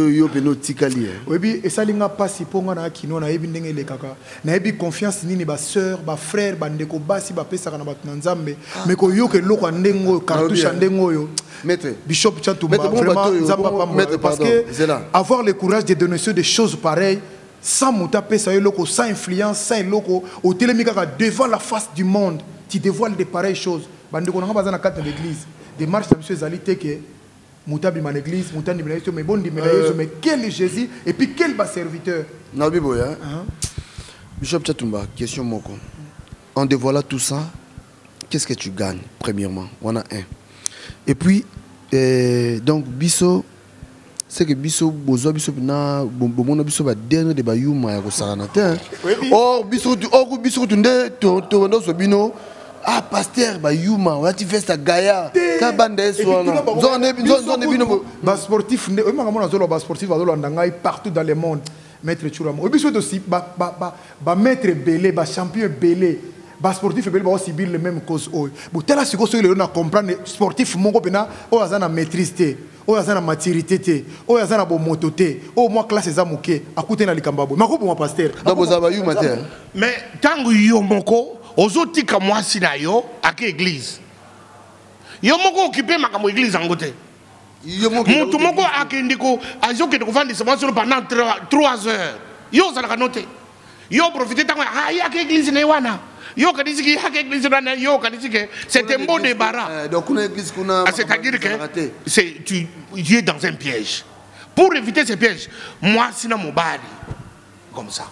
Speaker 1: Oui, et ça linga passi pour na kino na ebi ndenge le kaka. Na ebi confiance nini ba sœur, ba frère, ba ndeko basi ba pesa kana bat nzambe. Mais ko yo ke loko ndengo cartouche ndengo yo. Maître Bishop Tchatumba vraiment nzamba pas parce que avoir le courage de dénoncer des choses pareilles sans moutaper, sans influence, sans loco, au télémikaka devant la face du monde, tu dévoiles de pareilles choses. Bande qu'on a pas dans la carte de l'église. Des marches de monsieur Zalité que moutabi man église, moutabi man mais bon mais quel est Jésus et puis quel bas serviteur.
Speaker 3: Nabi Boya. Bishop Tchatumba, question moko. En dévoilant tout ça, qu'est-ce que tu gagnes premièrement? On a un. Et puis donc biso c'est que biso bozo biso na bomona biso ba dernier de ba yuma ya ko saranate or biso tunde to ndo so bino ah pasteur ba yuma wati festa gaya ka bande so na zone bino
Speaker 1: ba sportif nde o manga mona zo lo ba sportif ba zo ndangai partout dans le monde maître Churamo o biso aussi ba maître belé ba champion belé ba sportif belé ba aussi bir le même cause o bo tela siko so le na comprendre sportif mongo pena o azana maîtrise o azana maturité o azana bo mototé o moi classe za moké akute na likambabo mako bo pasteur
Speaker 3: donc vous avez eu matin
Speaker 2: mais tangu yo moko ozotika mwasi na yo ak église yo moko occupé makambo église angote mutu moko akendiko azoke ko vendre semence pendant 3 heures yo za la noter yo profiter tango ak église na wana yo kadisiki ak église na yo kadisiki c'est un bon débarras
Speaker 3: donc une église kuna
Speaker 2: c'est-à-dire que c'est tu es dans un piège pour éviter ce piège moi sina mobali comme ça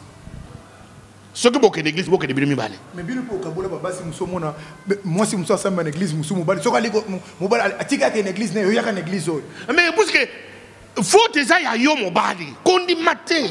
Speaker 2: ce que beaucoup d'église beaucoup de bino mibale
Speaker 1: mais bino pour kabola basi musomona moi si muso samba na église muso mobali so kali mobali atika ka église na yo ya ka église oyo
Speaker 2: mais parce que faut eza ya yo mobali kondi maté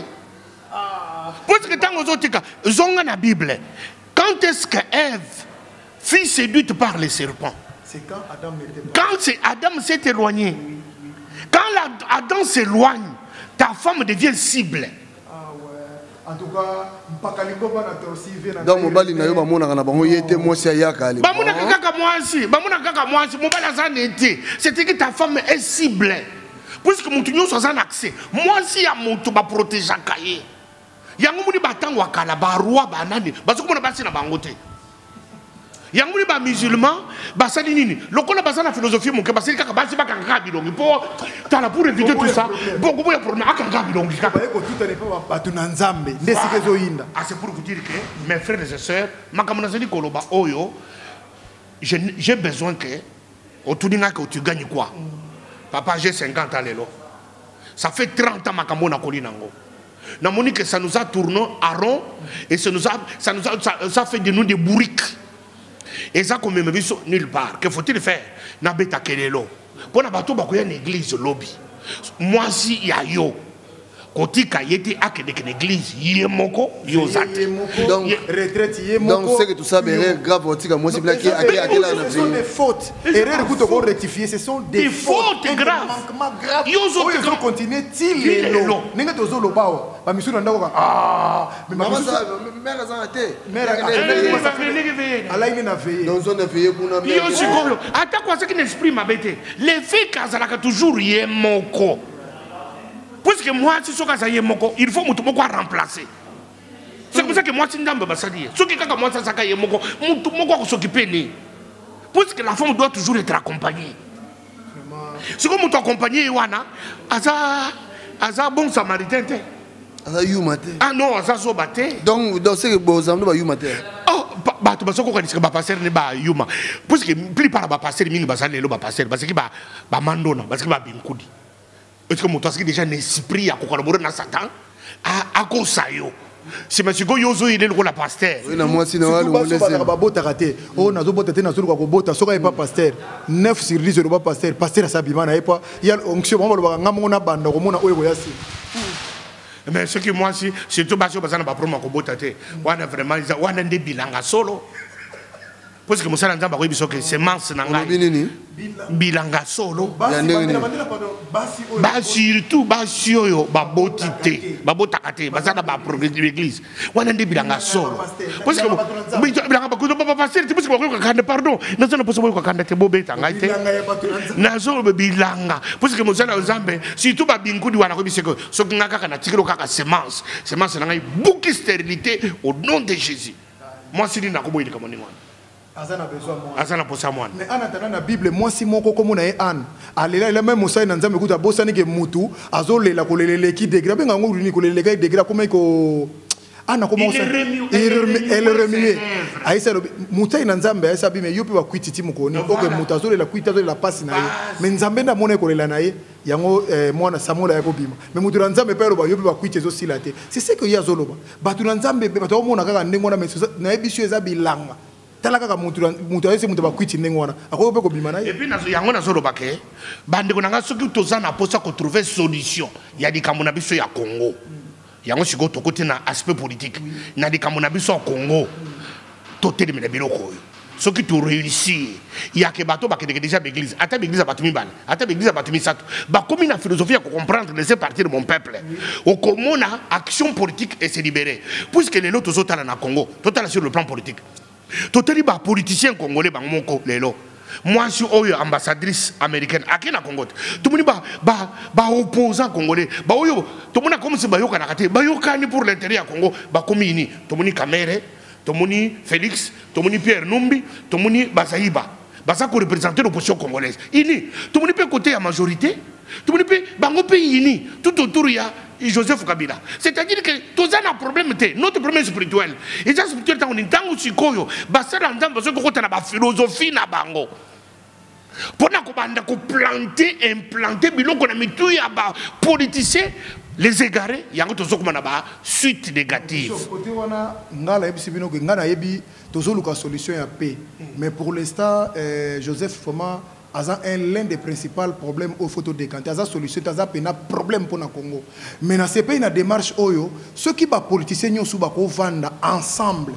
Speaker 2: parce que tango zotika zonga na bible quand est-ce que Ève fut séduite par les serpents?
Speaker 1: C'est quand Adam n'était pas.
Speaker 2: Quand Adam s'est éloigné. Quand Adam s'éloigne, ta femme devient cible.
Speaker 1: Ah ouais. En tout cas, Mpakalimbo va na torsive na.
Speaker 3: Donc mobali na yo ba mona kana bango yete mwasi ayaka ale.
Speaker 2: Ba mona kaka mwasi, mobali azana été. C'était que ta femme est cible. Puisque mon tunnel soit un accès. Moi si ya moto ba protéger kaye. Yango muni batango akala ba roi ba nani. Ba soko mona basi na bangote. Yango muni ba musulman ba sali nini. Lokola ba sana philosophie mon ke ba sali kaka basi ba kanga bilongi pour tala pour éviter tout ça. Bon ko ya problème akanga bilongi kaka.
Speaker 1: Ba ko tout n'est pas batu na nzambe. Ndesike zo yinda.
Speaker 2: Ah c'est pour vous dire que mes frères et sœurs, makamana zali koloba oyo j'ai besoin que otuninga que tu gagnes quoi. Papa, j'ai 50 ans. Ça fait 30 ans que na kolinango. Na moni que ça nous a tourné à rond et ça fait de nous des bourriques. Et ça comme même nulle part. Que faut-il faire? Na beta kelelo. Pour na bato ba koya une église lobby. Moi si ya yo kotika yete ake de l'église yemoko yozat.
Speaker 3: Donc
Speaker 1: retraite yemoko.
Speaker 3: Donc c'est que tout ça est grave otika moi c'est là qui
Speaker 1: ce sont des fautes. Erreurs que tu dois rectifier, ce sont des fautes graves. Manquement grave. Ils vont continuer tilelo. Ninga tozo lobao. Ba misuna ndako ah mais
Speaker 3: maman ça mère ça a été.
Speaker 1: Mère ala ine na veiller.
Speaker 3: Donc on a veillé pour na mère.
Speaker 2: Yo sikolo. Ata quoi ce qui n'exprime abete. Les filles kazalaka toujours yemoko. Puisque moi, si je suis moko, il faut que je remplacer. C'est comme ça que moi, si je suis dit. Ce qui est moi, ça c'est moko, je s'occuper. Puisque la femme doit toujours être accompagnée. Si comme tu accompagné, Aza bon samaritain. Ah non, Aza sobate.
Speaker 3: Donc c'est que vos amis va yumate.
Speaker 2: Oh, bah tu vas savoir que va passer ne ba yuma. Puisque plus par va passer mingi ba sale lo ba passer parce que ba mandona parce que ba binkudi. Est-ce que mon tas déjà un esprit à collaborer dans Satan à cause ça yo si monsieur go yozo il est le pasteur
Speaker 3: oui na moi sinon
Speaker 1: on laisse ba bota raté oh na zo bota te na zo ko bota soka pas pasteur 9 sur 10 le pasteur sa bima na pas il y a onction mo ba ngamo na banda ko mona oyo yasi
Speaker 2: mais ce que moi si surtout ba so ba sana ba promo ko bota te wana vraiment wana nde bilanga solo parce que monsieur Nzamba ko biso que semence na ngai bilanga solo ba surtout ba sioyo ba botité ba botakate ba sana ba progrès de l'église wana ndi bilanga solo parce que bilanga ba ko ba passer parce que ko kanda pardon na zona poso ko kanda te bobeta ngai te na zo bilanga parce que monsieur Nzamba surtout ba bingudi wana ko biso que so ngaka kana tikiro kaka semence na ngai bouki stérilité au nom de Jésus moi si na ko boyika moni wana
Speaker 1: Azana besoin moi.
Speaker 2: Azana posa moi.
Speaker 1: Mais en attendant la Bible, moi si mon koko mona e an. Alela la même Moussa na nzambe kuta bosani ke mutu azolela kolelele ki degra benga ngulu ni kolelele ka degra comme ko ana comment ça elle remuer. Aïssa muta na nzambe aïssa bi me yopi wa kwititi mukoni. OK muta azolela kwita azolela passe na ye. Mais nzambe na mona kolela na ye yango mwana Samuel ayako bima. Mais mutu na nzambe pa yoba yopi wa kwiti zo silate. C'est ce que ya zoloba. Batu na nzambe batu mona kaka ndengo na meso na ebisu eza bilanga. Et puis
Speaker 2: il y a un solo baquet. Bande qu'on a soki tozana posa ko trouver solution. Il y a des kamona biso ya Congo. Il y a un sigo to côté na aspect politique. Il y a des kamona biso Congo. Toté de me biloko. Ce qui tu réussi, il y a que bateau ba déjà l'église. Ata l'église a batumi bal. Ata l'église a batumi sato. Ba comme une philosophie à comprendre laisser partir mon peuple. Au comment na action politique et se libérer. Puisque les autres sont na Congo, total sur le plan politique. Totali ba politicien congolais ba moko lelo. Moi je suis ambassadrice américaine à Kenya Congo. Tout le monde ba opposant congolais. Ba oyo tout le monde comme si ba yoka na kate. Ba yoka ni pour l'intérêt à Congo. Ba comme ini. Tout le monde Kamere, tout le monde Félix, tout le monde Pierre Numbi, tout le monde Bazaïba. Basa ko représenter l'opposition congolaise. Ini tout le monde peut côté à majorité. Tout le monde peut bango pays ini. Tout autour il y a Joseph Kabila. C'est-à-dire que tous un problème, notre problème spirituel. Et ça spirituel, on est dans le psycho. Basta dans parce que on a la philosophie na bango. Pour qu'on planter, implanter, bilon qu'on a mis tout à bas politiciens, les égarés, il y a un toujours comme una suite négative.
Speaker 1: Côté on a ngala ebi sibino que ngana ebi toujours la solution ya paix. Mais pour l'instant, Joseph Foma a l'un des principaux problèmes au photo décanté. A solution, a un problème pour le Congo. Mais dans ce pays, dans démarche oyo, ceux qui sont politiciens nous sont vendre ensemble.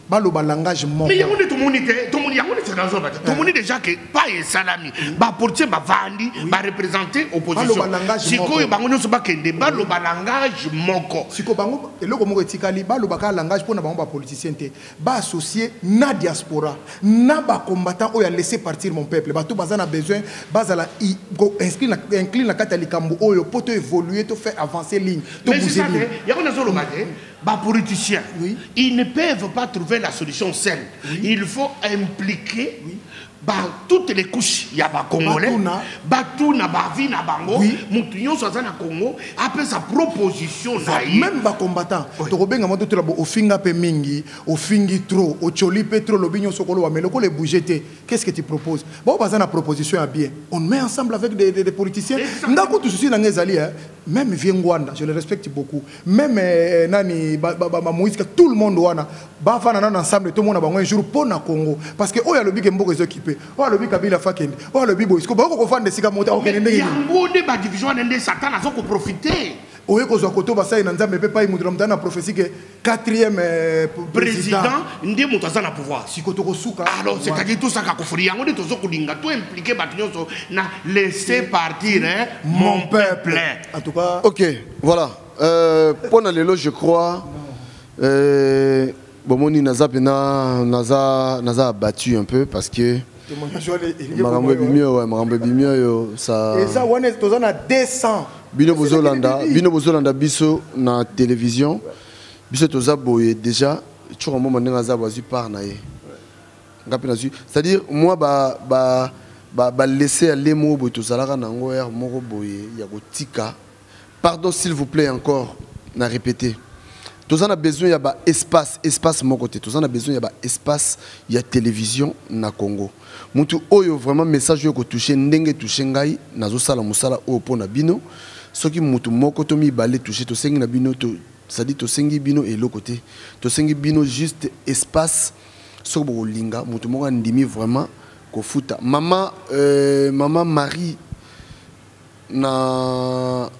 Speaker 1: baloba langage moko.
Speaker 2: Mais il y a tout le monde tout le monde déjà que pas et salami ba porter ba vandi ba représenter opposition. Si ko bango nyoso ba kende baloba langage moko.
Speaker 1: Si ko bango eloko moko etikali baloba ka langage pona bango ba politicien te ba associé na diaspora na ba combattant o ya laisser partir mon peuple. Ba tout bazana besoin bazala incline la kata likambo oyo poto évoluer to faire avancer ligne to bouger ligne.
Speaker 2: Il y a une zone les politiciens, ils ne peuvent pas trouver la solution seule. Il faut impliquer toutes les couches. Il y a des Congolais, Batouna, Bavi, Nabango, Moutounion, Sazana Congo, après sa proposition.
Speaker 1: Même les combattants, au finga pe mingi, au fingi trop, au choli pétro, l'obignon sokolo, mais le bougeté, qu'est-ce que tu proposes? Bon, basana proposition à bien. On met ensemble avec des politiciens. Ndako tout ceci dans les alliés, même Viengwanda, je le respecte beaucoup. Même Nani, Moïse, tout le monde wana, bafana ensemble, tout le monde a un jour pour na Congo, parce que oh y a le big mbo les occupés. Oh le big Kabila Fakende, oh le big boys, ko ba ko fan de sika mota okende ndenge.
Speaker 2: Yango de ba division ndenge Satan a ko profiter.
Speaker 1: Oye ko zo koto ba sai na nzambe pe pa imudra mdana prophétie que 4e président
Speaker 2: ndé mutaza na pouvoir.
Speaker 1: Si koto ko suka.
Speaker 2: Alors c'est-à-dire tout ça ka kofuri yango de tozo kulinga to impliquer batunyoso na laisser partir mon peuple.
Speaker 1: En tout cas,
Speaker 3: OK, voilà. Pendant les lots je crois Bomoni naza battu un peu parce que Marambo Bimio ça
Speaker 1: et ça on est tozana 200
Speaker 3: Bino Bozolanda biso na télévision biso toza boye déjà tu un moment naza bazu par na ye c'est-à-dire moi laisser aller mo boye tozalaka nango er moko boye ya kotika pardon s'il vous plaît encore na répéter. Tous on a besoin de espace mon côté. Tous on a besoin de espace il y a télévision na Congo. Mutu oyo vraiment message yo ko toucher ndenge toucher ngai nazo sala musala o pona bino. Soki mutu moko to mi balé toucher to sengi na bino to ça dit to sengi bino et l'autre côté. To sengi bino juste espace so bo linga mutu moko ndimi vraiment ko futa. Maman Marie na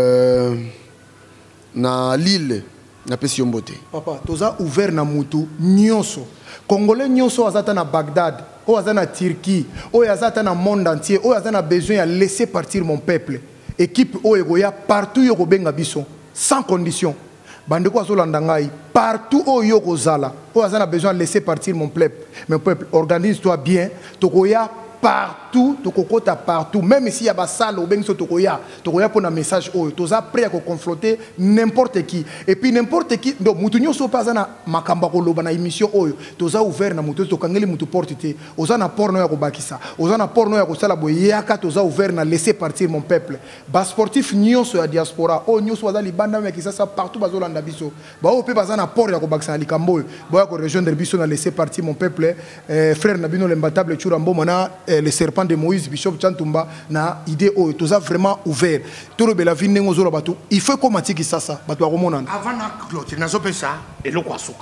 Speaker 3: Lille.
Speaker 1: Papa, toza ouvert na mutu nyonso. Congolais nyonso azata na Bagdad, o azata na Turquie, o azata na monde entier, o azata na besoin de laisser partir mon peuple. Équipe o egoya partout yoko benga biso sans condition. Bandeko azolanda ngai partout o yoko zala, o azata na besoin de laisser partir mon peuple. Mon peuple, organise-toi bien, tokoya partout, tokokota partout, même s'il y a des salles ou bien tokoya pour un message tu es prêt à confronter n'importe qui. Et puis n'importe qui, donc mutunyo so pas na makamba koloba na émission oyo, tu es ouvert na mutu tokangeli mutu porte te, ozana porno ya kobakisa, ozana porno ya kosala boyaka, tu es ouvert na laisser partir mon peuple. Ba sportif nyonso ya diaspora, o nyonso waza libanda mais ça partout bazolanda biso. Ba o pe bazana porno ya kobakisa likambo, ba ko rejoindre biso na laisser partir mon peuple. Frère Nabino l'imbattable Churambo mona le serpent de Moïse, Bishop Chantumba, na idée où tout ça vraiment ouvert. Tout le bel avis n'engo zolo bateau. Il faut comment tu ça bateau à Romonan.
Speaker 2: Avant la clôture, n'a pas ça et le kwasuka.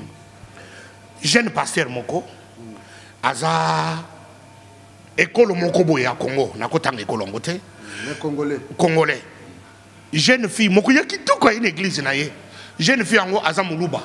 Speaker 2: Jeune pasteur moko, aza école moko boya Congo, na kotanga école ngote. Congolais. Jeune fille moko ya kitoko une église na ye. Jeune fille ango aza muluba.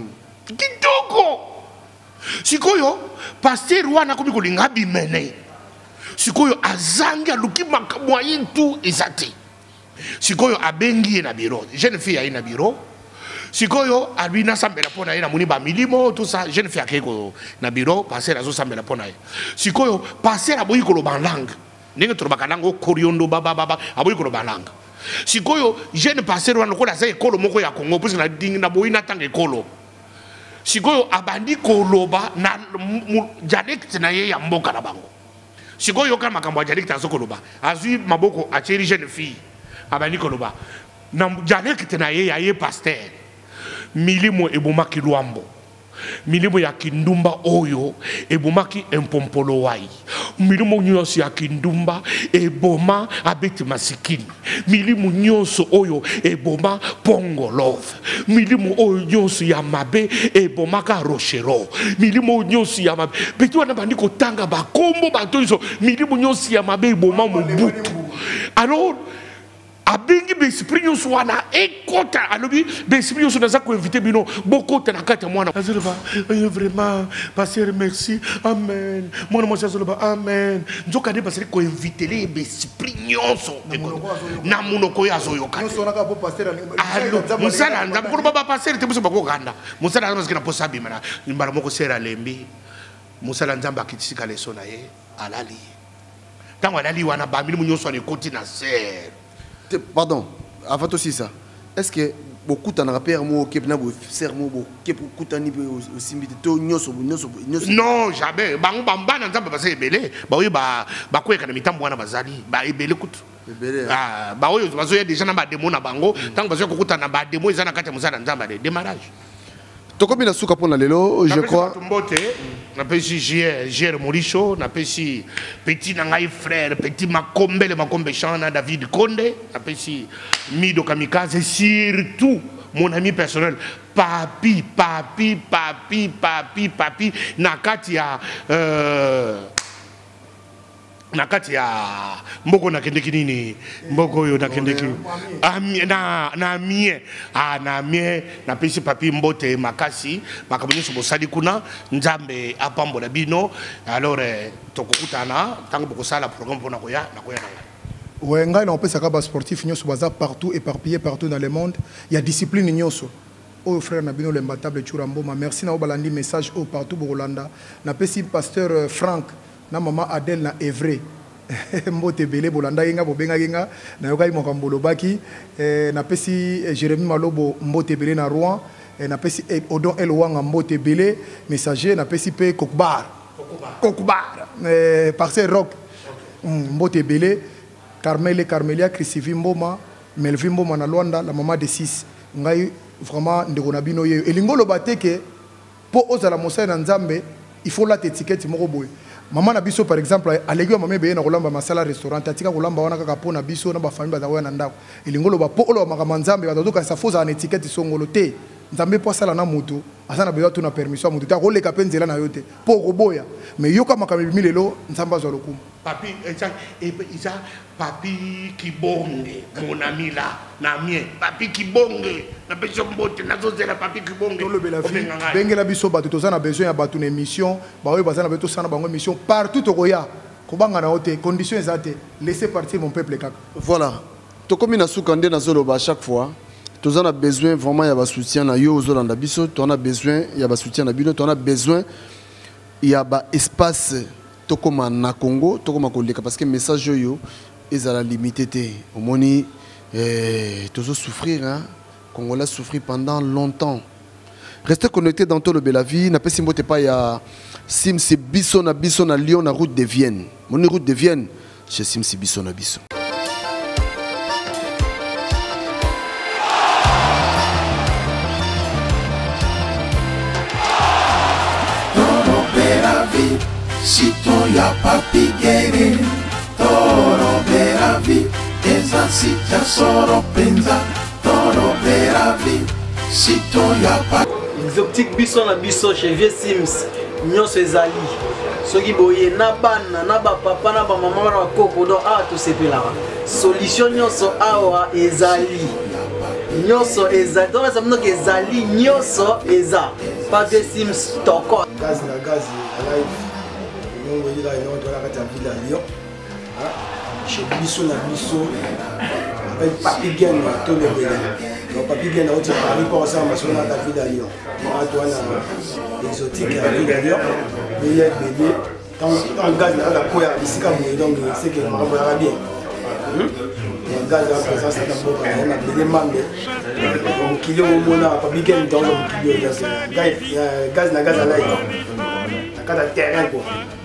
Speaker 2: Kitoko. Sikoyo pasteur wana komi kolinga bimene. Sikoyo azanga luki makamwayi tout ezate. Sikoyo abengi na bureau. Jeune fille a na bureau. Sikoyo abina sambela pona na muni ba milimo tout ça. Jeune fille akeko na bureau pasteur azo sambela pona. Sikoyo pasteur aboyi koloba langue. Ndenge tolobaka langue koriondo baba aboyi koloba langue. Sikoyo jeune pasteur wana ko la za ekolo moko ya Congo parce na dingi na boyi na tanga ekolo. Sikoyo abandi koloba na dialecte na ye ya mboka na bango. Sikoyo kama makambo dialecte azokoloba azui maboko acheri jeune fille abandi koloba na dialecte na ye ya ye pasteur milimo ebomaki luambo milimo ya kindumba oyo ebomaki empompolo wai milimo nyonso ya kindumba eboma abeti masikini milimo nyonso oyo eboma pongo love milimo oyo nyonso ya mabe eboma ka rochero milimo nyonso ya mabe beti wana bandi kotanga bakombo bato nyonso milimo nyonso ya mabe eboma mobutu. Alors Abingi besprit yo swana ekota alobi besprit yo swana za ko inviter bino bokota na kata mwana azoloba vraiment pasteur merci amen mwana mo azoloba amen nzoka de pasteur ko inviter les besprit nyonso na munoko ya zoyoka
Speaker 1: nyonso na ka po pasteur
Speaker 2: musala nzambe ko baba pasteur te muso bako ganda musala na bazikina posa bimana mbara moko sera lembi musala nzambe akitisika leso na ye alali tango alali wana ba mili nyonso na ekoti na ser.
Speaker 3: Pardon, avant aussi ça, est-ce que beaucoup de rappeurs mo kepna bo sermo bo kep kutani aussi mbito nyoso
Speaker 2: non jamais bango bambana nzamba basa ebele ba oyo ba kweka na mitambo wana bazali ba ebele kutu ah ba oyo bazoya déjà na ba demo na bango tango bazoya kokuta na ba demo ezana kati muzana nzamba de démarrage.
Speaker 3: Tokomi na suka pona lelo, je crois.
Speaker 2: Na pesi J.R. Moricho, na pesi petit na ngai frère, petit Makombe, le Makombe Chana, David Konde, na pesi Mido Kamikaze, surtout mon ami personnel, papi, nakati ya mboko na kendeki nini mboko yo na kendeki na mie na pesi papi mbote makasi makabonyo bosali kuna nzambe apambola bino alors tokokutana tango bokosala programme pona koya na koya nanga.
Speaker 1: Ouais, ngai na opesa ka ba sportif nyonso baza partout éparpillé partout dans le monde. Il y a discipline nyonso. Oh frère na bino le mbatable Churamboma, merci na obalandi message au partout Bolanda. Na pesi pasteur Franck na maman Adèle na Evre mbote belé bolanda yenga bobenga yenga na yokai mokambolo baki na pesi Jérémy Malobo mbote belé na Rouen na pesi Odon Elwanga mbote belé messager na pesi pe Kokbar parce rock mbote belé Carmelia Christivi Mboma Melvin Mboma na Luanda la maman de 6 ngai vraiment ndeko na bino yeyo elingolo bateke po ozala mosai na nzambe il faut la étiquette moko boy. Maman na biso par exemple alegi maman be na kolamba masala restaurant atika kolamba wana kaka pona biso na ba famille bazawa na ndako elingolo ba po olo makama nzambe batazoka sa foza na étiquette songolo te nzambe po sala na mutu asana bezo tuna permission mutu ta koleka penzela na yote po koboya mais yoka makama milelo nzamba zo lokumu
Speaker 2: papi isa papi kibonge mon ami là na mien papi kibonge na beso mbote na zozela papi kibonge
Speaker 1: le bela vie bengela biso bato tozana besoin ya bato na émission ba oyo bazana beto sana bango émission partout tokoya kobanga na hote conditions ezate laisser partir mon peuple kaka.
Speaker 3: Voilà tokomi na sukande na zoloba chaque fois tozana besoin vraiment ya ba soutien na yo zolanda biso tona besoin ya ba soutien na bino tona besoin ya ba espace tokoma na Congo tokoma koleka parce que message yo ezala limité te omoni tozo souffrir hein Congolais souffrir pendant longtemps. Restez connectés dans tout le bel la vie na pesi mbote pa ya Simsi biso na Lyon na route de Vienne. Mon route de Vienne chez Simsi biso na biso.
Speaker 4: Sito ya papi gere toro beravi eza sita soro penza toro beravi sito ya papi
Speaker 5: exotique biso na biso chez Vieux Sims nyonso ezali soki boye na bana na ba papa na ba mama na bakoko do a to sepelaka solution nyonso awa ezali nyonso ezali donc ça veut dire que ezali nyonso eza pas Vieux Sims toko
Speaker 6: gaz alive. Nous voyons là, nous avons la ville à Lyon. Chez Bisso, la Bisso, avec Papi Gain, tout le bébé. Donc Papi Gain a aussi Paris pour ça, mais on a la ville à Lyon. On a toi l'exotique à la ville à Lyon. Il y a bébé. Tant gaz, on a la cour ici comme donc c'est que on va bien. Le gaz a présence à la boîte, on a bébé mambe. Donc kilo au mona, Papi Gain dans le kilo gaz na gaz à l'ail. Cada terrain quoi.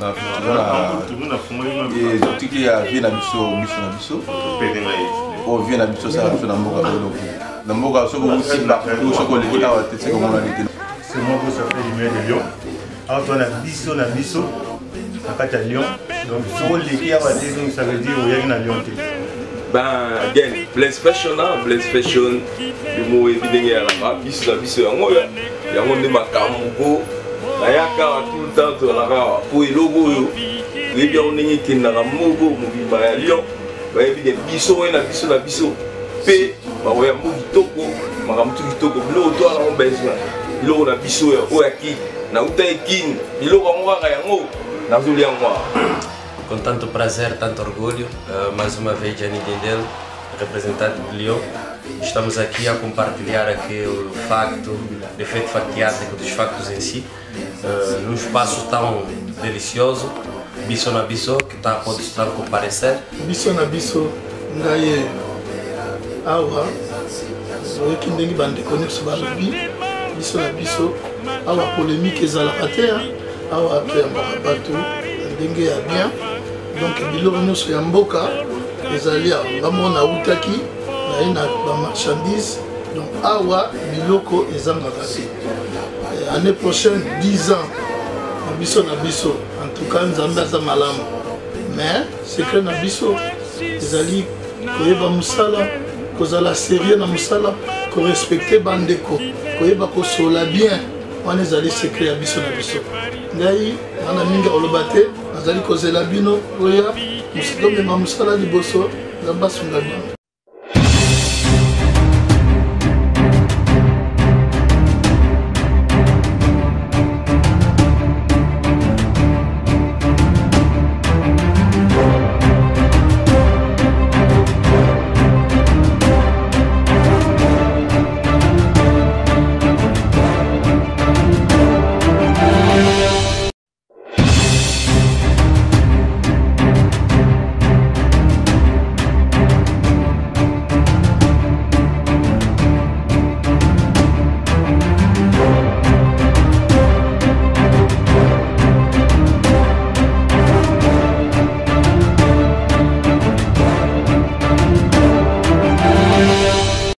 Speaker 7: Et tout qui a vu la mission na biso. On vient la mission ça na mboka loko. Na mboka soko muti ba ko soko le kita wa tete comme on a dit.
Speaker 8: C'est moi qui s'appelle Lumière de Lyon. Alors on a biso na kata Lyon. Donc soko le kita wa tete donc ça veut dire on y a na Lyon.
Speaker 9: Ben again Blaze Fashion le mot évidemment à la bas biso yango yango de makambo. Nayaka tout le temps pour le logo les bien on est qui n'a mobo mobima ya Lyon bayebi de biso oyo na biso na biso mpe bakoyambo kitoko makambo tu kitoko biloko to alango besoin biloko na biso oyo akini nauta ekini biloko yango kaka yango nazolia yango.
Speaker 10: Com tanto prazer, tanto orgulho, mais uma vez Gianni Dendel, representante de Lyon. Estamos aqui a compartilhar aqui o facto, o efeito factiático dos factos em si, num espaço tão delicioso, Bisso na Bisso, que está a pode estar comparecer.
Speaker 11: Bisso na Bisso, ngai awa, o que ninguém bande conhece balobi, Bisso na Bisso, awa polémique ezalaka te, awa pe bato ndenge ya bien. Donc biloko nyonso ya mboka ezali ngamona utaki na ba marchandise, donc awa biloko ezangaka te. Année prochaine 10 ans na biso en tout cas nzambe aza malamu, mais secret na biso ezali koyeba musala, kozala sérieux na musala, korespecte bandeko, koyeba kosola bien, wana ezali secret ya biso na biso. Ngai wana mingi oloba te, nazali kozela bino oya musito mema musala liboso nzambe asunga bino.